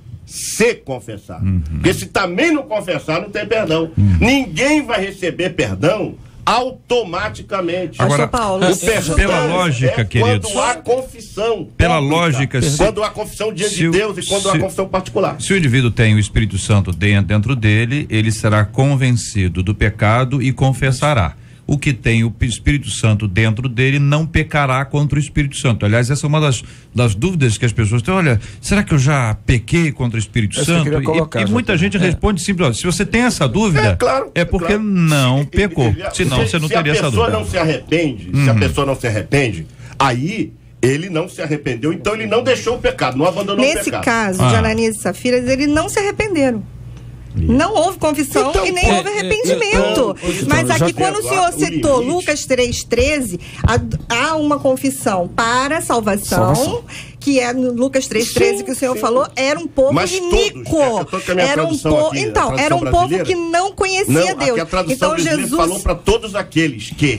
se confessar. Uhum. Porque se também não confessar, não tem perdão. Uhum. Ninguém vai receber perdão automaticamente. Agora, Paulo, o perdão pela lógica, é queridos. Quando há confissão. Pela pública, lógica. Se, quando há confissão diante de Deus e quando se, há confissão particular. Se o indivíduo tem o Espírito Santo dentro, dentro dele, ele será convencido do pecado e confessará. O que tem o Espírito Santo dentro dele não pecará contra o Espírito Santo. Aliás, essa é uma das, das dúvidas que as pessoas têm. Olha, será que eu já pequei contra o Espírito Essa Santo? Colocar, e, e muita gente é. responde simplesmente, se você tem essa dúvida, é, claro, é porque claro. não pecou. Se, Senão você não teria essa dúvida. Se a pessoa não se arrepende, uhum. se a pessoa não se arrepende, aí ele não se arrependeu, então ele não deixou o pecado, não abandonou Nesse o pecado. Nesse caso ah. de Ananias e Safira, eles não se arrenderam. Não houve confissão então, e nem é, houve arrependimento. É, é, Mas aqui, quando o senhor citou Lucas três, treze, há uma confissão para a salvação, salvação. que é no Lucas três, treze, que o senhor sim. falou, era um povo Mas iníquo. Todos, é, era um povo, aqui, então, era um povo que não conhecia não, Deus. A tradução então Jesus falou para todos aqueles que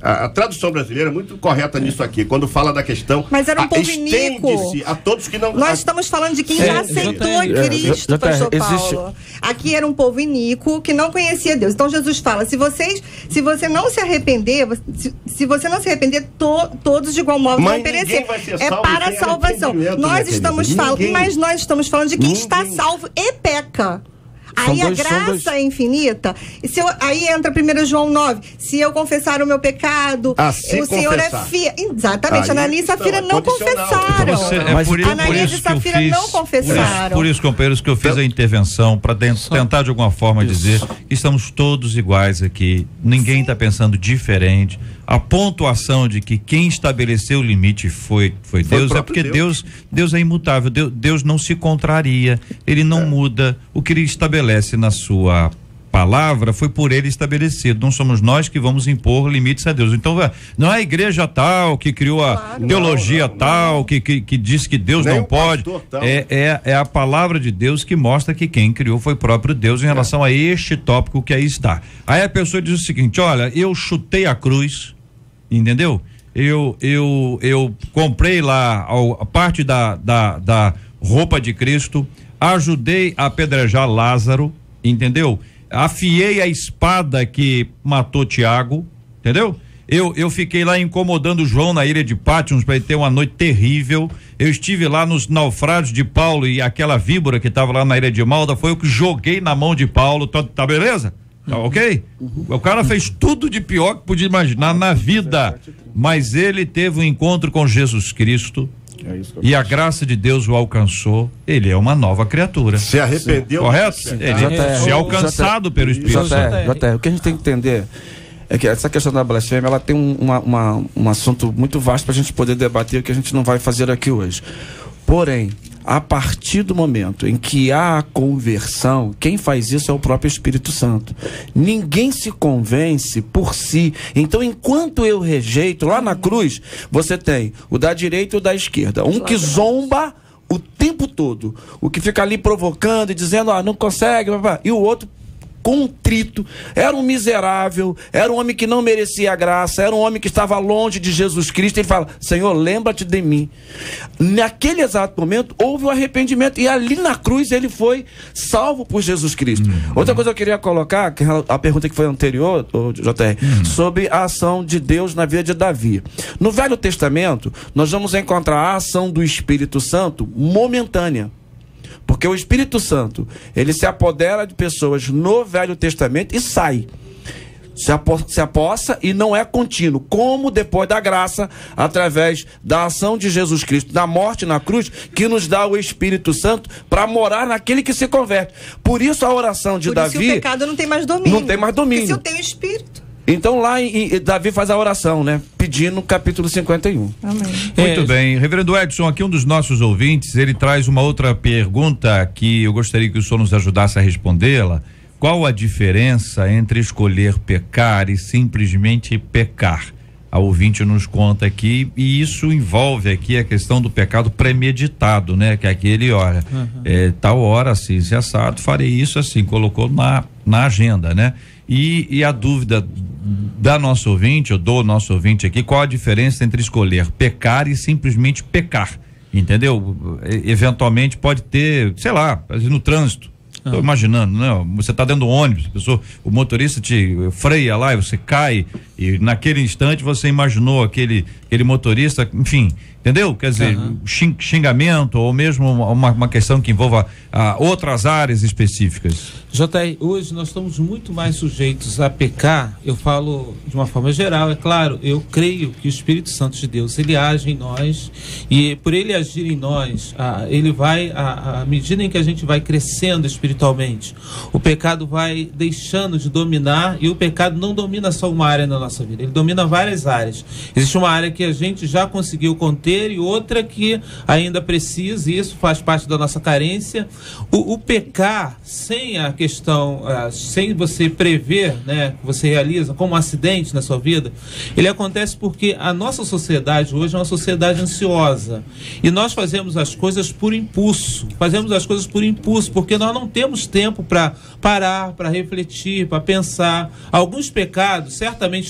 A, a tradução brasileira é muito correta nisso aqui, quando fala da questão. Mas era um a, povo iníquo. estende-se a todos que não. Nós a, estamos falando de quem É, já aceitou é, Cristo, é, pastor existe- Paulo. Aqui era um povo iníquo que não conhecia Deus. Então Jesus fala: se vocês, se você não se arrepender, se, se você não se arrepender, to, todos de igual modo Mas vão perecer. ninguém vai ser É salvo para a sem salvação. arrependimento, Nós minha estamos querida. falando, Ninguém. mas nós estamos falando de quem Ninguém. está salvo e peca. São Aí dois- a são graça dois- é infinita. E se eu, aí entra primeiro João nove. Se eu confessar o meu pecado, Assim o Senhor confessar. é fiel. Exatamente. Aí Ananias e então, Safira é não condicional. confessaram. Então Você- é Mas por, por Ananias isso e que eu Safira fiz, não por isso, confessaram. por isso, companheiros, que eu fiz a intervenção para tentar de alguma forma dizer que estamos todos iguais aqui, ninguém está pensando diferente. A pontuação de que quem estabeleceu o limite foi foi, Foi o Deus, é próprio porque Deus. Deus Deus é imutável, Deus, Deus não se contraria, ele não É. muda o que ele estabelece na sua palavra, foi por ele estabelecido, não somos nós que vamos impor limites a Deus. Então, é, não é a igreja tal que criou a Claro. teologia Não, não, tal que, que, que diz que Deus Nem não o pode, pastor tal. é, é, é a palavra de Deus que mostra que quem criou foi o próprio Deus em relação a este tópico que aí está. Aí a pessoa diz o seguinte: olha, eu chutei a cruz, entendeu? Eu, eu, eu comprei lá a, a parte da, da, da roupa de Cristo, ajudei a apedrejar Lázaro, entendeu? Afiei a espada que matou Tiago, entendeu? Eu, eu fiquei lá incomodando João na ilha de Pátimos para ele ter uma noite terrível. Eu estive lá nos naufrágios de Paulo e aquela víbora que estava lá na ilha de Malta foi eu que joguei na mão de Paulo. Tá, tá beleza? Tá ok? O cara fez tudo de pior que podia imaginar na vida, mas ele teve um encontro com Jesus Cristo É isso que eu e a graça de Deus o alcançou. Ele é uma nova criatura. Se arrependeu. Correto? Sim. Ele J R, se é alcançado pelo Espírito J Santo. R, J R, o que a gente tem que entender é que essa questão da blasfêmia, ela tem um, uma, uma, um assunto muito vasto para a gente poder debater, que a gente não vai fazer aqui hoje. Porém, a partir do momento em que há a conversão, quem faz isso é o próprio Espírito Santo. Ninguém se convence por si. Então, enquanto eu rejeito, lá na cruz, você tem o da direita e o da esquerda. Um que zomba o tempo todo. O que fica ali provocando e dizendo, ah, não consegue, e o outro contrito, era um miserável, era um homem que não merecia a graça, era um homem que estava longe de Jesus Cristo. Ele fala, Senhor, lembra-te de mim. Naquele exato momento houve o arrependimento e ali na cruz ele foi salvo por Jesus Cristo. Uhum. Outra coisa que eu queria colocar, que a pergunta que foi anterior, J R, uhum. sobre a ação de Deus na vida de Davi. No Velho Testamento nós vamos encontrar a ação do Espírito Santo momentânea. Porque o Espírito Santo, ele se apodera de pessoas no Velho Testamento e sai. Se, apo se apossa e não é contínuo. Como depois da graça, através da ação de Jesus Cristo, da morte na cruz, que nos dá o Espírito Santo para morar naquele que se converte. Por isso a oração de Por Davi... Por isso o pecado não tem mais domínio. Não tem mais domínio. Porque se eu tenho Espírito... Então lá em, em, Davi faz a oração, né? Pedindo no capítulo cinquenta e um. Amém. Muito É, bem. Reverendo Edson, aqui um dos nossos ouvintes, ele traz uma outra pergunta que eu gostaria que o senhor nos ajudasse a respondê-la. Qual a diferença entre escolher pecar e simplesmente pecar? A ouvinte nos conta aqui, e isso envolve aqui a questão do pecado premeditado, né? Que é aquele, olha, uhum. é, tal hora assim, se assado, farei isso assim, colocou na, na agenda, né? E, e a dúvida da nossa ouvinte, ou do nosso ouvinte aqui, qual a diferença entre escolher pecar e simplesmente pecar? Entendeu? E, eventualmente pode ter, sei lá, no trânsito. Estou imaginando, né? Você está dentro do ônibus, a pessoa, o motorista te freia lá e você cai, e naquele instante você imaginou aquele, aquele motorista, enfim, entendeu? Quer dizer, uhum. xing, xingamento ou mesmo uma, uma questão que envolva ah, outras áreas específicas. J R, hoje nós estamos muito mais sujeitos a pecar. Eu falo de uma forma geral, é claro, eu creio que o Espírito Santo de Deus, ele age em nós, e por ele agir em nós, ah, ele vai, à medida em que a gente vai crescendo espiritualmente, o pecado vai deixando de dominar, e o pecado não domina só uma área na nossa vida, ele domina várias áreas. Existe uma área que a gente já conseguiu conter e outra que ainda precisa, e isso faz parte da nossa carência. O, o pecar, sem a questão, uh, sem você prever, né, que você realiza como um acidente na sua vida, ele acontece porque a nossa sociedade hoje é uma sociedade ansiosa, e nós fazemos as coisas por impulso, fazemos as coisas por impulso, porque nós não temos tempo para parar, para refletir, para pensar. Alguns pecados certamente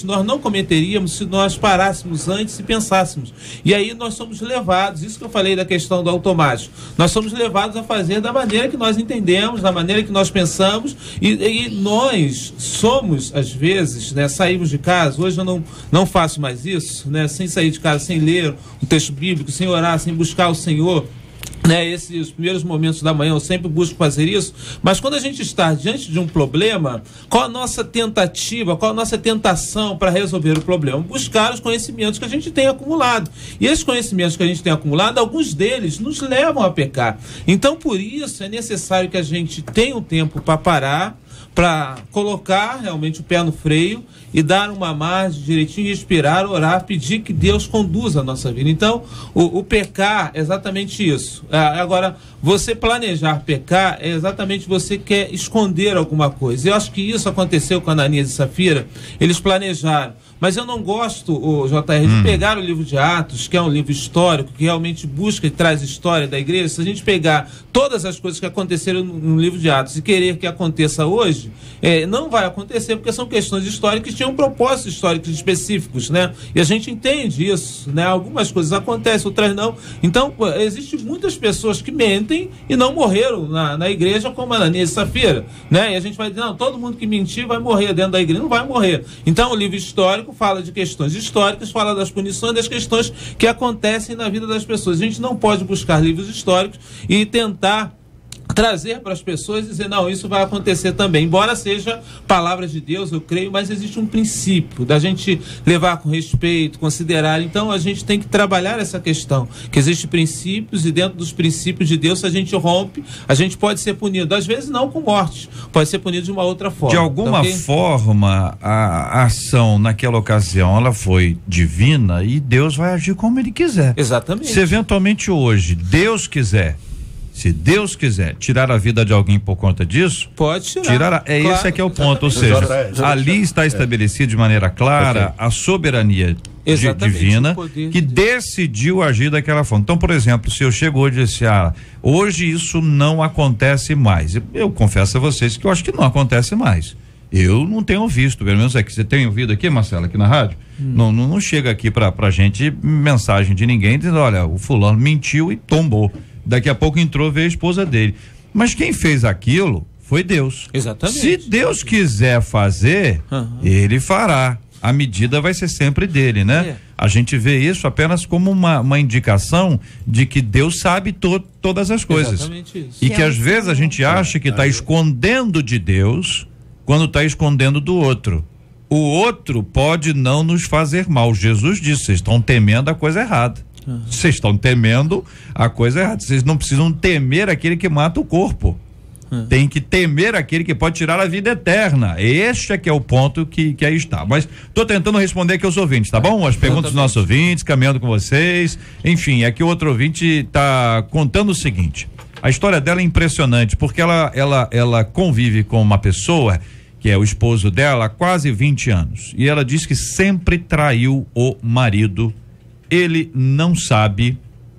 nós não cometeríamos se nós parássemos antes e pensássemos. E aí nós somos levados, isso que eu falei da questão do automático, nós somos levados a fazer da maneira que nós entendemos, da maneira que nós pensamos, e, e nós somos, às vezes, né, saímos de casa, hoje eu não, não faço mais isso, né, sem sair de casa, sem ler um texto bíblico, sem orar, sem buscar o Senhor, né, esses primeiros momentos da manhã eu sempre busco fazer isso, mas quando a gente está diante de um problema, qual a nossa tentativa, qual a nossa tentação para resolver o problema? Buscar os conhecimentos que a gente tem acumulado, e esses conhecimentos que a gente tem acumulado, alguns deles nos levam a pecar. Então por isso é necessário que a gente tenha um tempo para parar, para colocar realmente o pé no freio e dar uma margem direitinho, respirar, orar, pedir que Deus conduza a nossa vida. Então, o, o pecar é exatamente isso. Ah, agora, você planejar pecar é exatamente você quer esconder alguma coisa. Eu acho que isso aconteceu com Ananias e Safira. Eles planejaram. Mas eu não gosto, o J R, de hum. pegar o livro de Atos, que é um livro histórico, que realmente busca e traz história da igreja. Se a gente pegar todas as coisas que aconteceram no, no livro de Atos e querer que aconteça hoje, é, não vai acontecer, porque são questões históricas que tinham propósitos históricos específicos, né? E a gente entende isso, né? Algumas coisas acontecem, outras não. Então, existem muitas pessoas que mentem e não morreram na, na igreja, como Ananias e Safira, né? E a gente vai dizer, não, todo mundo que mentir vai morrer dentro da igreja. Não vai morrer. Então, o livro histórico fala de questões históricas, fala das punições, das questões que acontecem na vida das pessoas. A gente não pode buscar livros históricos e tentar trazer para as pessoas e dizer, não, isso vai acontecer também. Embora seja palavra de Deus, eu creio, mas existe um princípio da gente levar com respeito, considerar. Então a gente tem que trabalhar essa questão, que existem princípios e dentro dos princípios de Deus, se a gente rompe, a gente pode ser punido. Às vezes não com morte, pode ser punido de uma outra forma. De alguma okay? forma, a ação naquela ocasião, ela foi divina e Deus vai agir como Ele quiser. Exatamente. Se eventualmente hoje Deus quiser, se Deus quiser tirar a vida de alguém por conta disso, pode tirar. tirar é claro, esse é que é o ponto, ou seja, ali está estabelecido de maneira clara a soberania de, divina que de decidiu agir daquela forma. Então, por exemplo, se eu chego hoje e disse, ah, hoje isso não acontece mais, eu, eu confesso a vocês que eu acho que não acontece mais. Eu não tenho visto, pelo menos é que você tem ouvido aqui, Marcelo, aqui na rádio, hum. não, não, não chega aqui pra, pra gente mensagem de ninguém dizendo, olha, o fulano mentiu e tombou. Daqui a pouco entrou, veio a esposa dele. Mas quem fez aquilo foi Deus. Exatamente. Se Deus quiser fazer, uhum. Ele fará. A medida vai ser sempre dele, né? É. A gente vê isso apenas como uma, uma indicação de que Deus sabe to, todas as coisas. Exatamente isso. E que às vezes a gente acha que está escondendo de Deus quando está escondendo do outro. O outro pode não nos fazer mal. Jesus disse, vocês estão temendo a coisa errada. Vocês uhum. estão temendo a coisa errada. Vocês não precisam temer aquele que mata o corpo. Uhum. Tem que temer aquele que pode tirar a vida eterna. Este é que é o ponto que, que aí está. Mas estou tentando responder aqui aos ouvintes, tá bom? As perguntas dos nossos ouvintes, caminhando com vocês. Enfim, aqui o outro ouvinte está contando o seguinte. A história dela é impressionante, porque ela, ela, ela convive com uma pessoa que é o esposo dela há quase vinte anos. E ela diz que sempre traiu o marido. Ele não sabe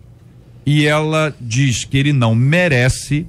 e ela diz que ele não merece,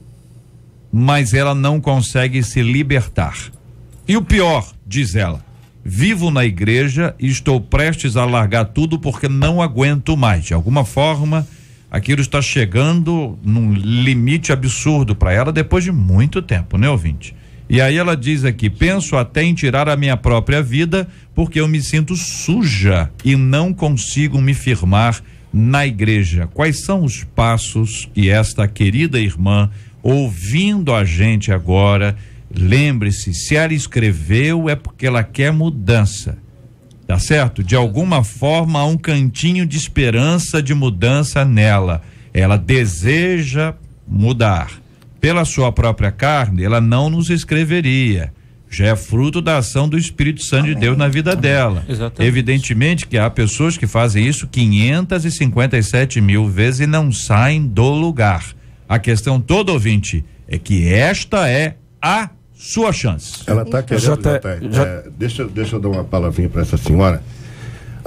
mas ela não consegue se libertar. E o pior, diz ela, vivo na igreja e estou prestes a largar tudo porque não aguento mais. De alguma forma, aquilo está chegando num limite absurdo para ela depois de muito tempo, né, ouvinte? E aí ela diz aqui, penso até em tirar a minha própria vida porque eu me sinto suja e não consigo me firmar na igreja. Quais são os passos que esta querida irmã, ouvindo a gente agora, lembre-se, se ela escreveu é porque ela quer mudança, tá certo? De alguma forma há um cantinho de esperança de mudança nela. Ela deseja mudar. Pela sua própria carne, ela não nos escreveria. Já é fruto da ação do Espírito Santo Amém. De Deus na vida Amém. Dela. Exatamente. Evidentemente que há pessoas que fazem isso quinhentas e cinquenta e sete mil vezes e não saem do lugar. A questão toda, ouvinte, é que esta é a sua chance. Ela está querendo, J, J, é, deixa, deixa eu dar uma palavrinha para essa senhora.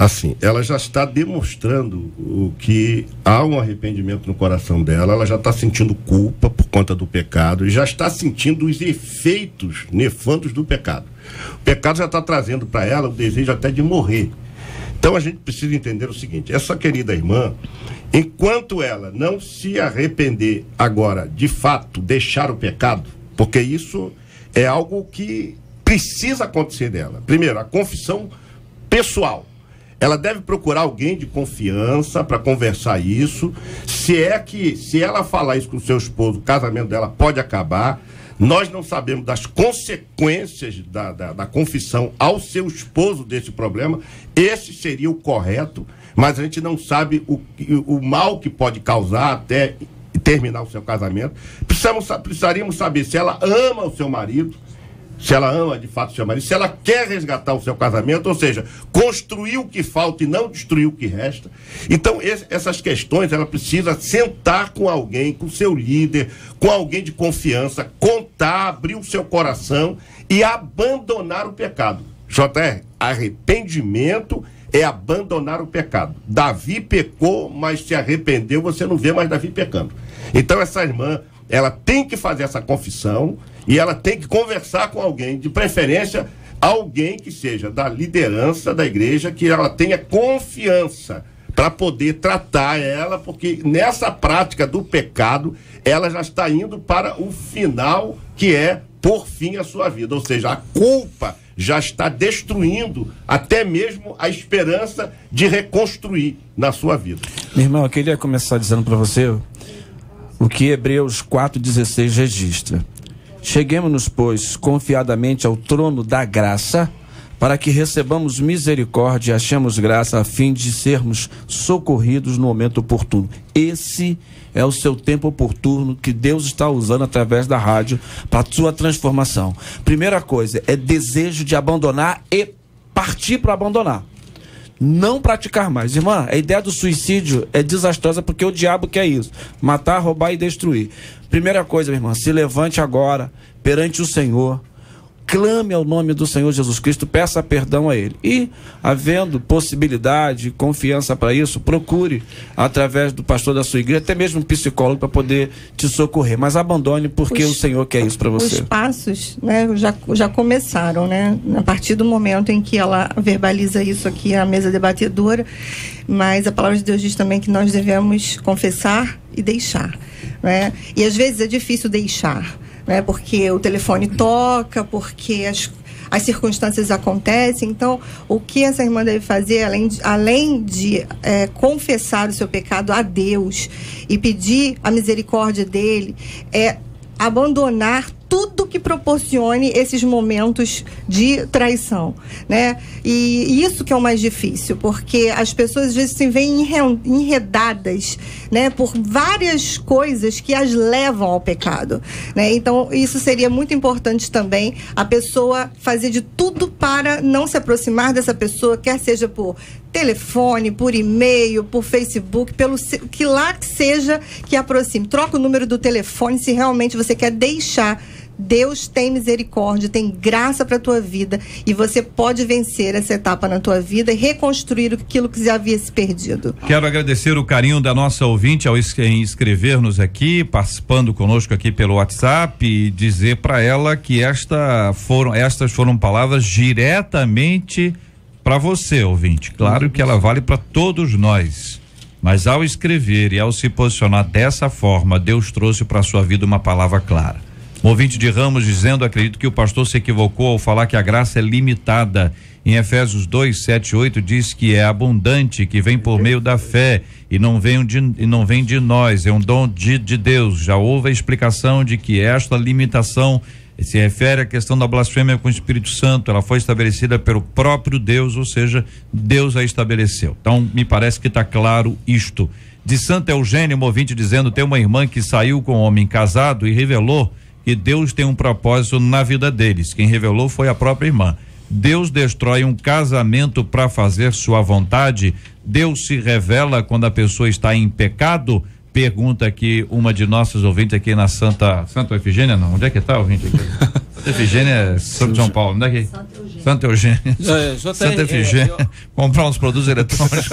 Assim, ela já está demonstrando o que há um arrependimento no coração dela, ela já está sentindo culpa por conta do pecado e já está sentindo os efeitos nefandos do pecado. O pecado já está trazendo para ela o desejo até de morrer. Então a gente precisa entender o seguinte: essa querida irmã, enquanto ela não se arrepender agora, de fato, deixar o pecado, porque isso é algo que precisa acontecer dela. Primeiro, a confissão pessoal. Ela deve procurar alguém de confiança para conversar isso. Se é que, se ela falar isso com o seu esposo, o casamento dela pode acabar. Nós não sabemos das consequências da, da, da confissão ao seu esposo desse problema. Esse seria o correto, mas a gente não sabe o, o mal que pode causar até terminar o seu casamento. Precisamos, precisaríamos saber se ela ama o seu marido, se ela ama de fato o seu marido, se ela quer resgatar o seu casamento, ou seja, construir o que falta e não destruir o que resta. Então, esse, essas questões, ela precisa sentar com alguém, com seu líder, com alguém de confiança, contar, abrir o seu coração e abandonar o pecado. J R, arrependimento é abandonar o pecado. Davi pecou, mas se arrependeu, você não vê mais Davi pecando. Então, essa irmã, ela tem que fazer essa confissão e ela tem que conversar com alguém, de preferência alguém que seja da liderança da igreja, que ela tenha confiança para poder tratar ela, porque nessa prática do pecado ela já está indo para o final, que é por fim a sua vida, ou seja, a culpa já está destruindo até mesmo a esperança de reconstruir na sua vida. Meu irmão, eu queria começar dizendo para você o que Hebreus quatro dezesseis registra. Cheguemos-nos, pois, confiadamente ao trono da graça, para que recebamos misericórdia e achemos graça, a fim de sermos socorridos no momento oportuno. Esse é o seu tempo oportuno que Deus está usando através da rádio para a sua transformação. Primeira coisa, é desejo de abandonar e partir para abandonar. Não praticar mais. Irmã, a ideia do suicídio é desastrosa porque o diabo quer isso. Matar, roubar e destruir. Primeira coisa, minha irmã, se levante agora perante o Senhor. Clame ao nome do Senhor Jesus Cristo, peça perdão a Ele. E, havendo possibilidade, confiança para isso, procure, através do pastor da sua igreja, até mesmo um psicólogo para poder te socorrer. Mas abandone, porque os, o Senhor quer isso para você. Os passos, né, já, já começaram, né? A partir do momento em que ela verbaliza isso aqui, a mesa debatedora. Mas a palavra de Deus diz também que nós devemos confessar e deixar, né? E às vezes é difícil deixar, né? Porque o telefone toca, porque as, as circunstâncias acontecem. Então, o que essa irmã deve fazer, além de, além de é, confessar o seu pecado a Deus e pedir a misericórdia dele, é abandonar tudo que proporcione esses momentos de traição, né? E isso que é o mais difícil, porque as pessoas às vezes se veem enredadas, né, por várias coisas que as levam ao pecado, né? Então, isso seria muito importante também, a pessoa fazer de tudo para não se aproximar dessa pessoa, quer seja por telefone, por e-mail, por Facebook, pelo que lá que seja que aproxime. Troca o número do telefone se realmente você quer deixar. Deus tem misericórdia, tem graça para a tua vida e você pode vencer essa etapa na tua vida e reconstruir aquilo que já havia se perdido. Quero agradecer o carinho da nossa ouvinte ao inscrever-nos aqui, participando conosco aqui pelo WhatsApp, e dizer para ela que esta foram, estas foram palavras diretamente para você, ouvinte. Claro que ela vale para todos nós, mas ao escrever e ao se posicionar dessa forma, Deus trouxe para sua vida uma palavra clara. Um ouvinte de Ramos dizendo: acredito que o pastor se equivocou ao falar que a graça é limitada. Em Efésios dois, sete, oito diz que é abundante, que vem por meio da fé e não vem de, e não vem de nós, é um dom de, de Deus. Já houve a explicação de que esta limitação se refere à questão da blasfêmia com o Espírito Santo. Ela foi estabelecida pelo próprio Deus, ou seja, Deus a estabeleceu. Então, me parece que está claro isto. De Santa Eugênia, um ouvinte dizendo: tem uma irmã que saiu com um homem casado e revelou que Deus tem um propósito na vida deles. Quem revelou foi a própria irmã. Deus destrói um casamento para fazer sua vontade. Deus se revela quando a pessoa está em pecado. pergunta aqui uma de nossas ouvintes aqui na Santa Santa Efigênia, não, onde é que tá o ouvinte aqui? Santa Efigênia é São São Paulo, onde é que? Santa Eugênia. É, J R, Santa Efigênia, é, eu... comprar uns produtos eletrônicos.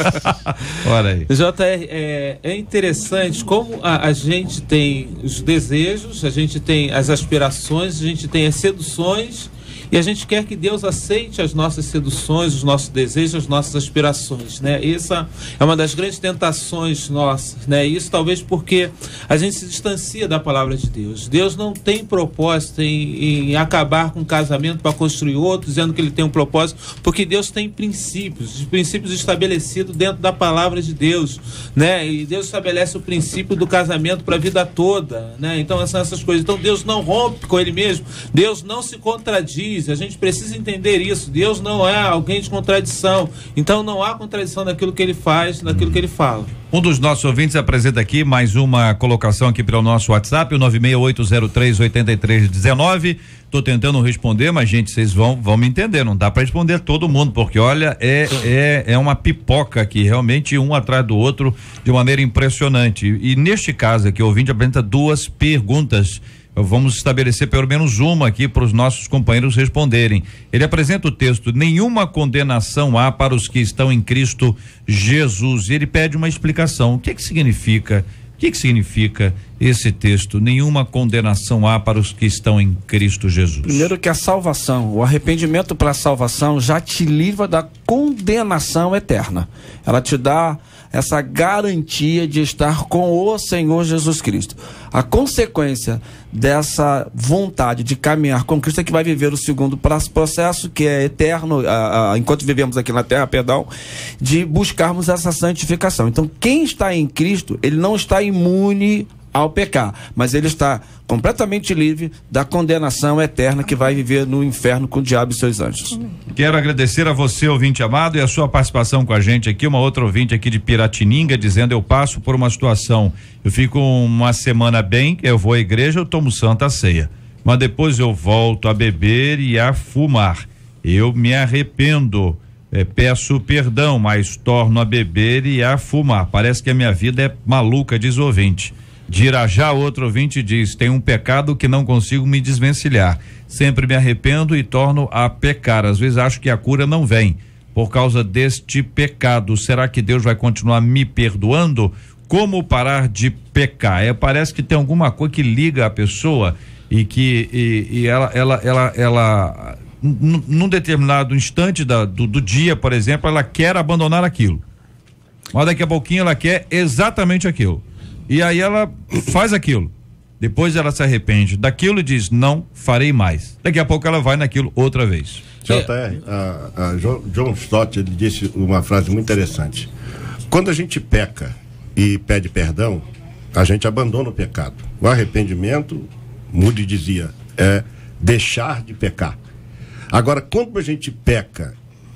Olha aí. J R, é, é interessante como a, a gente tem os desejos, a gente tem as aspirações, a gente tem as seduções. E a gente quer que Deus aceite as nossas seduções, os nossos desejos, as nossas aspirações, né? Essa é uma das grandes tentações nossas, né? Isso talvez porque a gente se distancia da palavra de Deus. Deus não tem propósito em, em acabar com um casamento para construir outro, dizendo que ele tem um propósito, porque Deus tem princípios, princípios estabelecidos dentro da palavra de Deus, né? E Deus estabelece o princípio do casamento para a vida toda, né? Então são essas coisas. Então Deus não rompe com ele mesmo, Deus não se contradiz. A gente precisa entender isso. Deus não é alguém de contradição. Então não há contradição naquilo que ele faz, naquilo que ele fala. Um dos nossos ouvintes apresenta aqui mais uma colocação aqui pelo nosso WhatsApp, o nove seis oito zero três oito três um nove. Tô tentando responder, mas gente, vocês vão, vão me entender. Não dá para responder todo mundo, porque olha, é, é, é uma pipoca aqui, realmente um atrás do outro, de maneira impressionante. E neste caso aqui, o ouvinte apresenta duas perguntas. Vamos estabelecer pelo menos uma aqui para os nossos companheiros responderem. Ele apresenta o texto: nenhuma condenação há para os que estão em Cristo Jesus. E ele pede uma explicação. O que que significa? O que que significa esse texto? Nenhuma condenação há para os que estão em Cristo Jesus. Primeiro que a salvação, o arrependimento para a salvação já te livra da condenação eterna. Ela te dá essa garantia de estar com o Senhor Jesus Cristo. A consequência dessa vontade de caminhar com Cristo é que vai viver o segundo processo, que é eterno, a, a, enquanto vivemos aqui na terra, perdão, de buscarmos essa santificação. Então, quem está em Cristo, ele não está imune ao pecar, mas ele está completamente livre da condenação eterna que vai viver no inferno com o diabo e seus anjos. Quero agradecer a você, ouvinte amado, e a sua participação com a gente aqui. Uma outra ouvinte aqui de Piratininga dizendo: eu passo por uma situação, eu fico uma semana bem, eu vou à igreja, eu tomo santa ceia, mas depois eu volto a beber e a fumar. Eu me arrependo, é, peço perdão, mas torno a beber e a fumar. Parece que a minha vida é maluca, diz o ouvinte. De Irajá, outro ouvinte diz: tem um pecado que não consigo me desvencilhar, sempre me arrependo e torno a pecar, às vezes acho que a cura não vem por causa deste pecado. Será que Deus vai continuar me perdoando? Como parar de pecar? É, parece que tem alguma coisa que liga a pessoa e que e, e ela ela ela, ela num, num determinado instante da, do, do dia, por exemplo, ela quer abandonar aquilo, mas daqui a pouquinho ela quer exatamente aquilo. E aí ela faz aquilo. Depois ela se arrepende daquilo e diz: não farei mais. Daqui a pouco ela vai naquilo outra vez. J R, a, a John Stott, ele disse uma frase muito interessante: quando a gente peca e pede perdão, a gente abandona o pecado. O arrependimento, Moody dizia, é deixar de pecar. Agora, quando a gente peca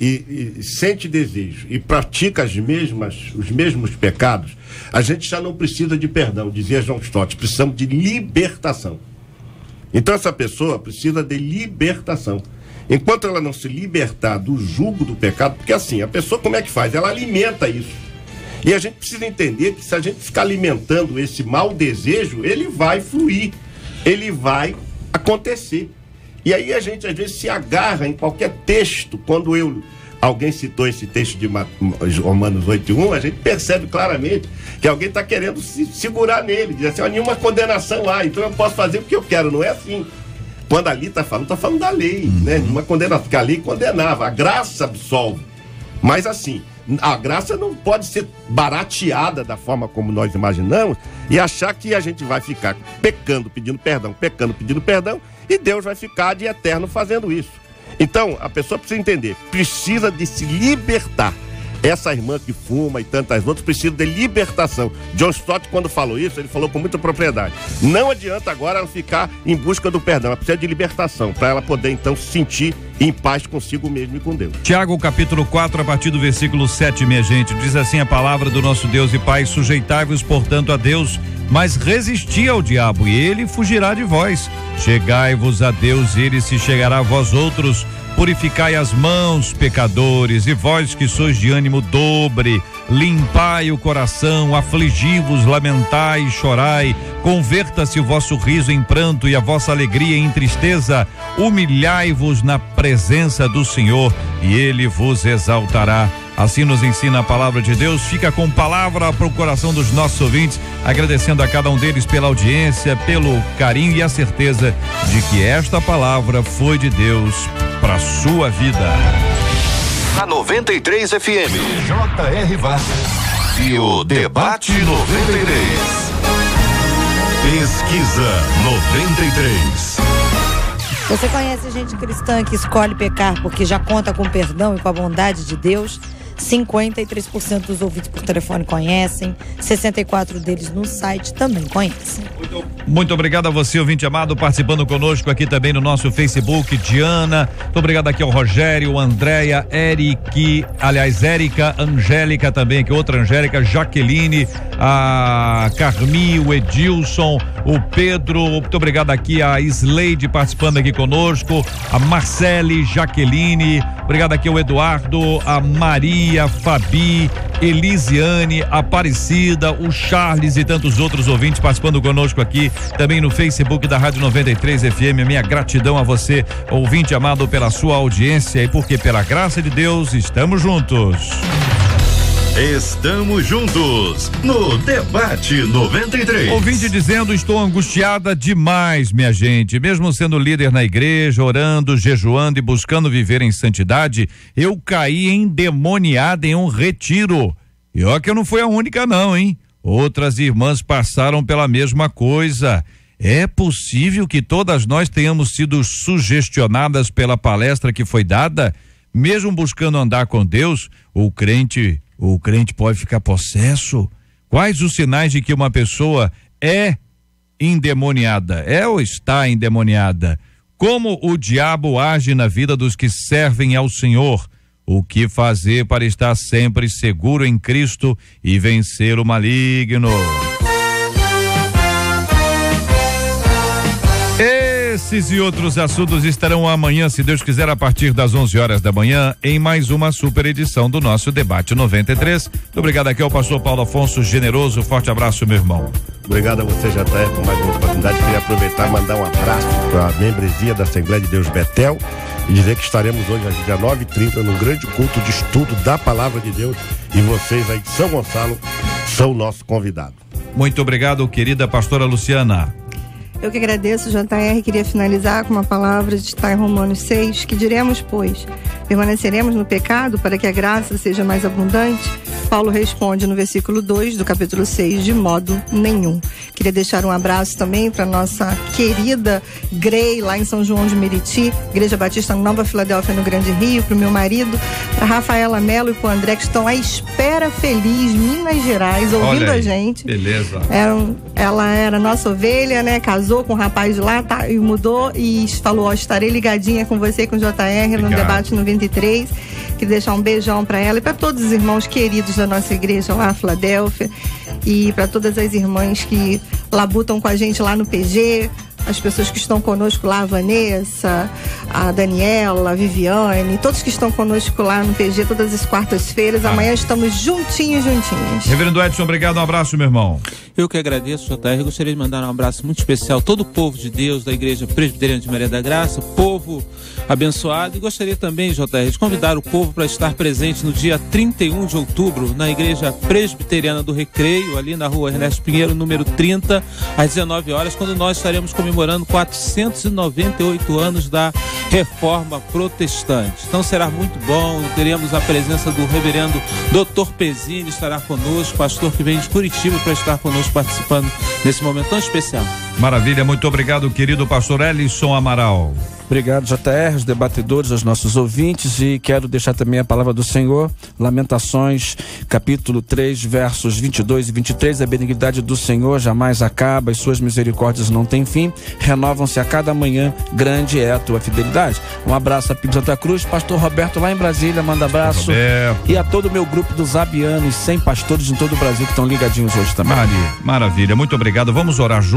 E, e sente desejo e pratica as mesmas, os mesmos pecados, a gente já não precisa de perdão, dizia John Stott, precisamos de libertação. Então essa pessoa precisa de libertação. Enquanto ela não se libertar do jugo do pecado, porque assim, a pessoa como é que faz? Ela alimenta isso. E a gente precisa entender que se a gente ficar alimentando esse mau desejo, ele vai fluir, ele vai acontecer. E aí a gente às vezes se agarra em qualquer texto. Quando eu, alguém citou esse texto de Romanos oito e um, a gente percebe claramente que alguém está querendo se segurar nele, diz assim: ó, nenhuma condenação há, então eu posso fazer o que eu quero. Não é assim. Quando ali está falando, está falando da lei, uhum. né? Nenhuma condenação, porque a lei condenava, a graça absolve. Mas assim, a graça não pode ser barateada da forma como nós imaginamos e achar que a gente vai ficar pecando, pedindo perdão, pecando, pedindo perdão, e Deus vai ficar de eterno fazendo isso. Então, a pessoa precisa entender, precisa de se libertar. Essa irmã que fuma e tantas outras precisam de libertação. John Stott, quando falou isso, ele falou com muita propriedade. Não adianta agora ela ficar em busca do perdão, ela precisa de libertação, para ela poder então se sentir em paz consigo mesmo e com Deus. Tiago, capítulo quatro, a partir do versículo sete, minha gente, diz assim a palavra do nosso Deus e Pai: sujeitai-vos, portanto, a Deus, mas resisti ao diabo, e ele fugirá de vós. Chegai-vos a Deus, e ele se chegará a vós outros. Purificai as mãos, pecadores, e vós que sois de ânimo dobre, limpai o coração, afligi-vos, lamentai, chorai, converta-se o vosso riso em pranto e a vossa alegria em tristeza, humilhai-vos na presença do Senhor e Ele vos exaltará. Assim nos ensina a palavra de Deus. Fica com palavra para o coração dos nossos ouvintes, agradecendo a cada um deles pela audiência, pelo carinho e a certeza de que esta palavra foi de Deus para sua vida. Na noventa e três F M, J R Vargas e o Debate noventa e três. Pesquisa noventa e três. Você conhece gente cristã que escolhe pecar porque já conta com o perdão e com a bondade de Deus? cinquenta e três por cento dos ouvintes por telefone conhecem, sessenta e quatro por cento deles no site também conhecem. Muito, muito obrigado a você, ouvinte amado, participando conosco aqui também no nosso Facebook. Diana, muito obrigado aqui ao Rogério, Andréia, Eric, aliás, Érica, Angélica também, que outra Angélica, Jaqueline, a Carmi, o Edilson, o Pedro, muito obrigado aqui a Isleide participando aqui conosco, a Marcele, Jaqueline, obrigado aqui ao Eduardo, a Maria, a Fabi, Elisiane, Aparecida, o Charles e tantos outros ouvintes participando conosco aqui também no Facebook da Rádio noventa e três F M. Minha gratidão a você, ouvinte amado, pela sua audiência, e porque pela graça de Deus estamos juntos. Estamos juntos no Debate noventa e três. Ouvinte dizendo: estou angustiada demais, minha gente. Mesmo sendo líder na igreja, orando, jejuando e buscando viver em santidade, eu caí endemoniada em um retiro. E ó que eu não fui a única não, hein? Outras irmãs passaram pela mesma coisa. É possível que todas nós tenhamos sido sugestionadas pela palestra que foi dada? Mesmo buscando andar com Deus, o crente O crente pode ficar possesso? Quais os sinais de que uma pessoa é endemoniada? É ou está endemoniada? Como o diabo age na vida dos que servem ao Senhor? O que fazer para estar sempre seguro em Cristo e vencer o maligno? Esses e outros assuntos estarão amanhã, se Deus quiser, a partir das onze horas da manhã, em mais uma super edição do nosso Debate noventa e três. Muito obrigado aqui ao pastor Paulo Afonso Generoso. Forte abraço, meu irmão. Obrigado a você, J R, por mais uma oportunidade. Queria aproveitar e mandar um abraço para a membresia da Assembleia de Deus Betel e dizer que estaremos hoje às dezenove e trinta num grande culto de estudo da Palavra de Deus, e vocês aí de São Gonçalo são nosso convidado. Muito obrigado, querida pastora Luciana. Eu que agradeço, J R, queria finalizar com uma palavra de estar em Romanos seis, que diremos, pois, permaneceremos no pecado para que a graça seja mais abundante? Paulo responde no versículo dois do capítulo seis, de modo nenhum. Queria deixar um abraço também para nossa querida Grey, lá em São João de Meriti, Igreja Batista Nova Filadélfia, no Grande Rio, para o meu marido, para Rafaela Melo e para o André, que estão à espera feliz, Minas Gerais, ouvindo a gente. Beleza. Era, ela era nossa ovelha, né? Casou com um rapaz de lá, tá, e mudou e falou: ó, estarei ligadinha com você, com o J R, no Debate noventa e três. Queria deixar um beijão para ela e para todos os irmãos queridos da nossa igreja lá, Filadélfia, e para todas as irmãs que labutam com a gente lá no P G, as pessoas que estão conosco lá, a Vanessa, a Daniela, a Viviane, todos que estão conosco lá no P G todas as quartas-feiras. Amanhã estamos juntinhos, juntinhos. Reverendo Edson, obrigado, um abraço, meu irmão. Eu que agradeço, J R. Gostaria de mandar um abraço muito especial a todo o povo de Deus da Igreja Presbiteriana de Maria da Graça, povo abençoado, e gostaria também, J R, de convidar o povo para estar presente no dia trinta e um de outubro na Igreja Presbiteriana do Recreio, ali na rua Ernesto Pinheiro, número trinta, às dezenove horas, quando nós estaremos comemorando quatrocentos e noventa e oito anos da Reforma Protestante. Então será muito bom, teremos a presença do reverendo doutor Pezini, estará conosco, pastor que vem de Curitiba para estar conosco participando nesse momento tão especial. Maravilha, muito obrigado, querido pastor Elison Amaral. Obrigado, J R, os debatedores, aos nossos ouvintes, e quero deixar também a palavra do Senhor, Lamentações, capítulo três, versos vinte e dois e vinte e três, a benignidade do Senhor jamais acaba, as suas misericórdias não têm fim, renovam-se a cada manhã, grande é a tua fidelidade. Um abraço a Pio Santa Cruz, pastor Roberto lá em Brasília, manda abraço, e a todo o meu grupo dos Abianos, cem pastores em todo o Brasil que estão ligadinhos hoje também. Maravilha, maravilha, muito obrigado, vamos orar juntos, querido.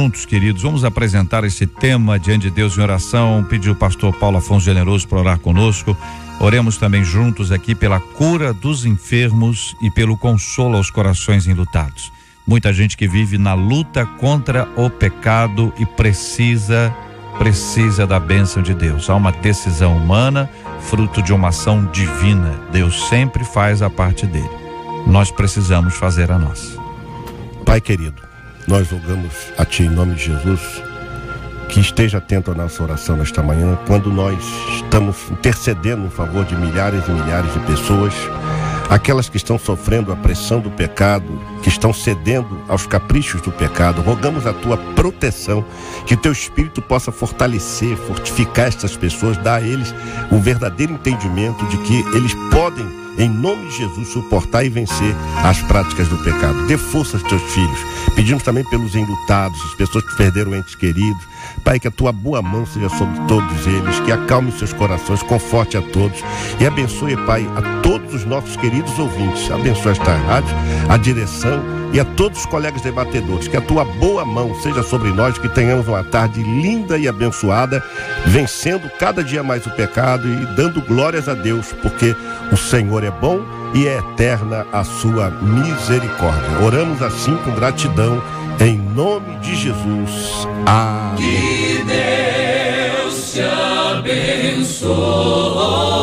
queridos, vamos apresentar esse tema diante de Deus em oração. Pedir o pastor Paulo Afonso Generoso para orar conosco. Oremos também juntos aqui pela cura dos enfermos e pelo consolo aos corações enlutados. Muita gente que vive na luta contra o pecado e precisa, precisa da bênção de Deus. Há uma decisão humana, fruto de uma ação divina. Deus sempre faz a parte dele. Nós precisamos fazer a nossa. Pai querido, nós rogamos a Ti em nome de Jesus que esteja atento à nossa oração nesta manhã, quando nós estamos intercedendo em favor de milhares e milhares de pessoas, aquelas que estão sofrendo a pressão do pecado, que estão cedendo aos caprichos do pecado. Rogamos a Tua proteção, que Teu Espírito possa fortalecer, fortificar estas pessoas, dar a eles o verdadeiro entendimento de que eles podem, em nome de Jesus, suportar e vencer as práticas do pecado. Dê força aos Teus filhos. Pedimos também pelos enlutados, as pessoas que perderam entes queridos. Pai, que a Tua boa mão seja sobre todos eles, que acalme seus corações, conforte a todos e abençoe, Pai, a todos os nossos queridos ouvintes. Abençoe esta rádio, a direção e a todos os colegas debatedores. Que a Tua boa mão seja sobre nós, que tenhamos uma tarde linda e abençoada, vencendo cada dia mais o pecado e dando glórias a Deus, porque o Senhor é bom e é eterna a Sua misericórdia. Oramos assim com gratidão, em nome de Jesus. Amém. Que Deus te abençoe.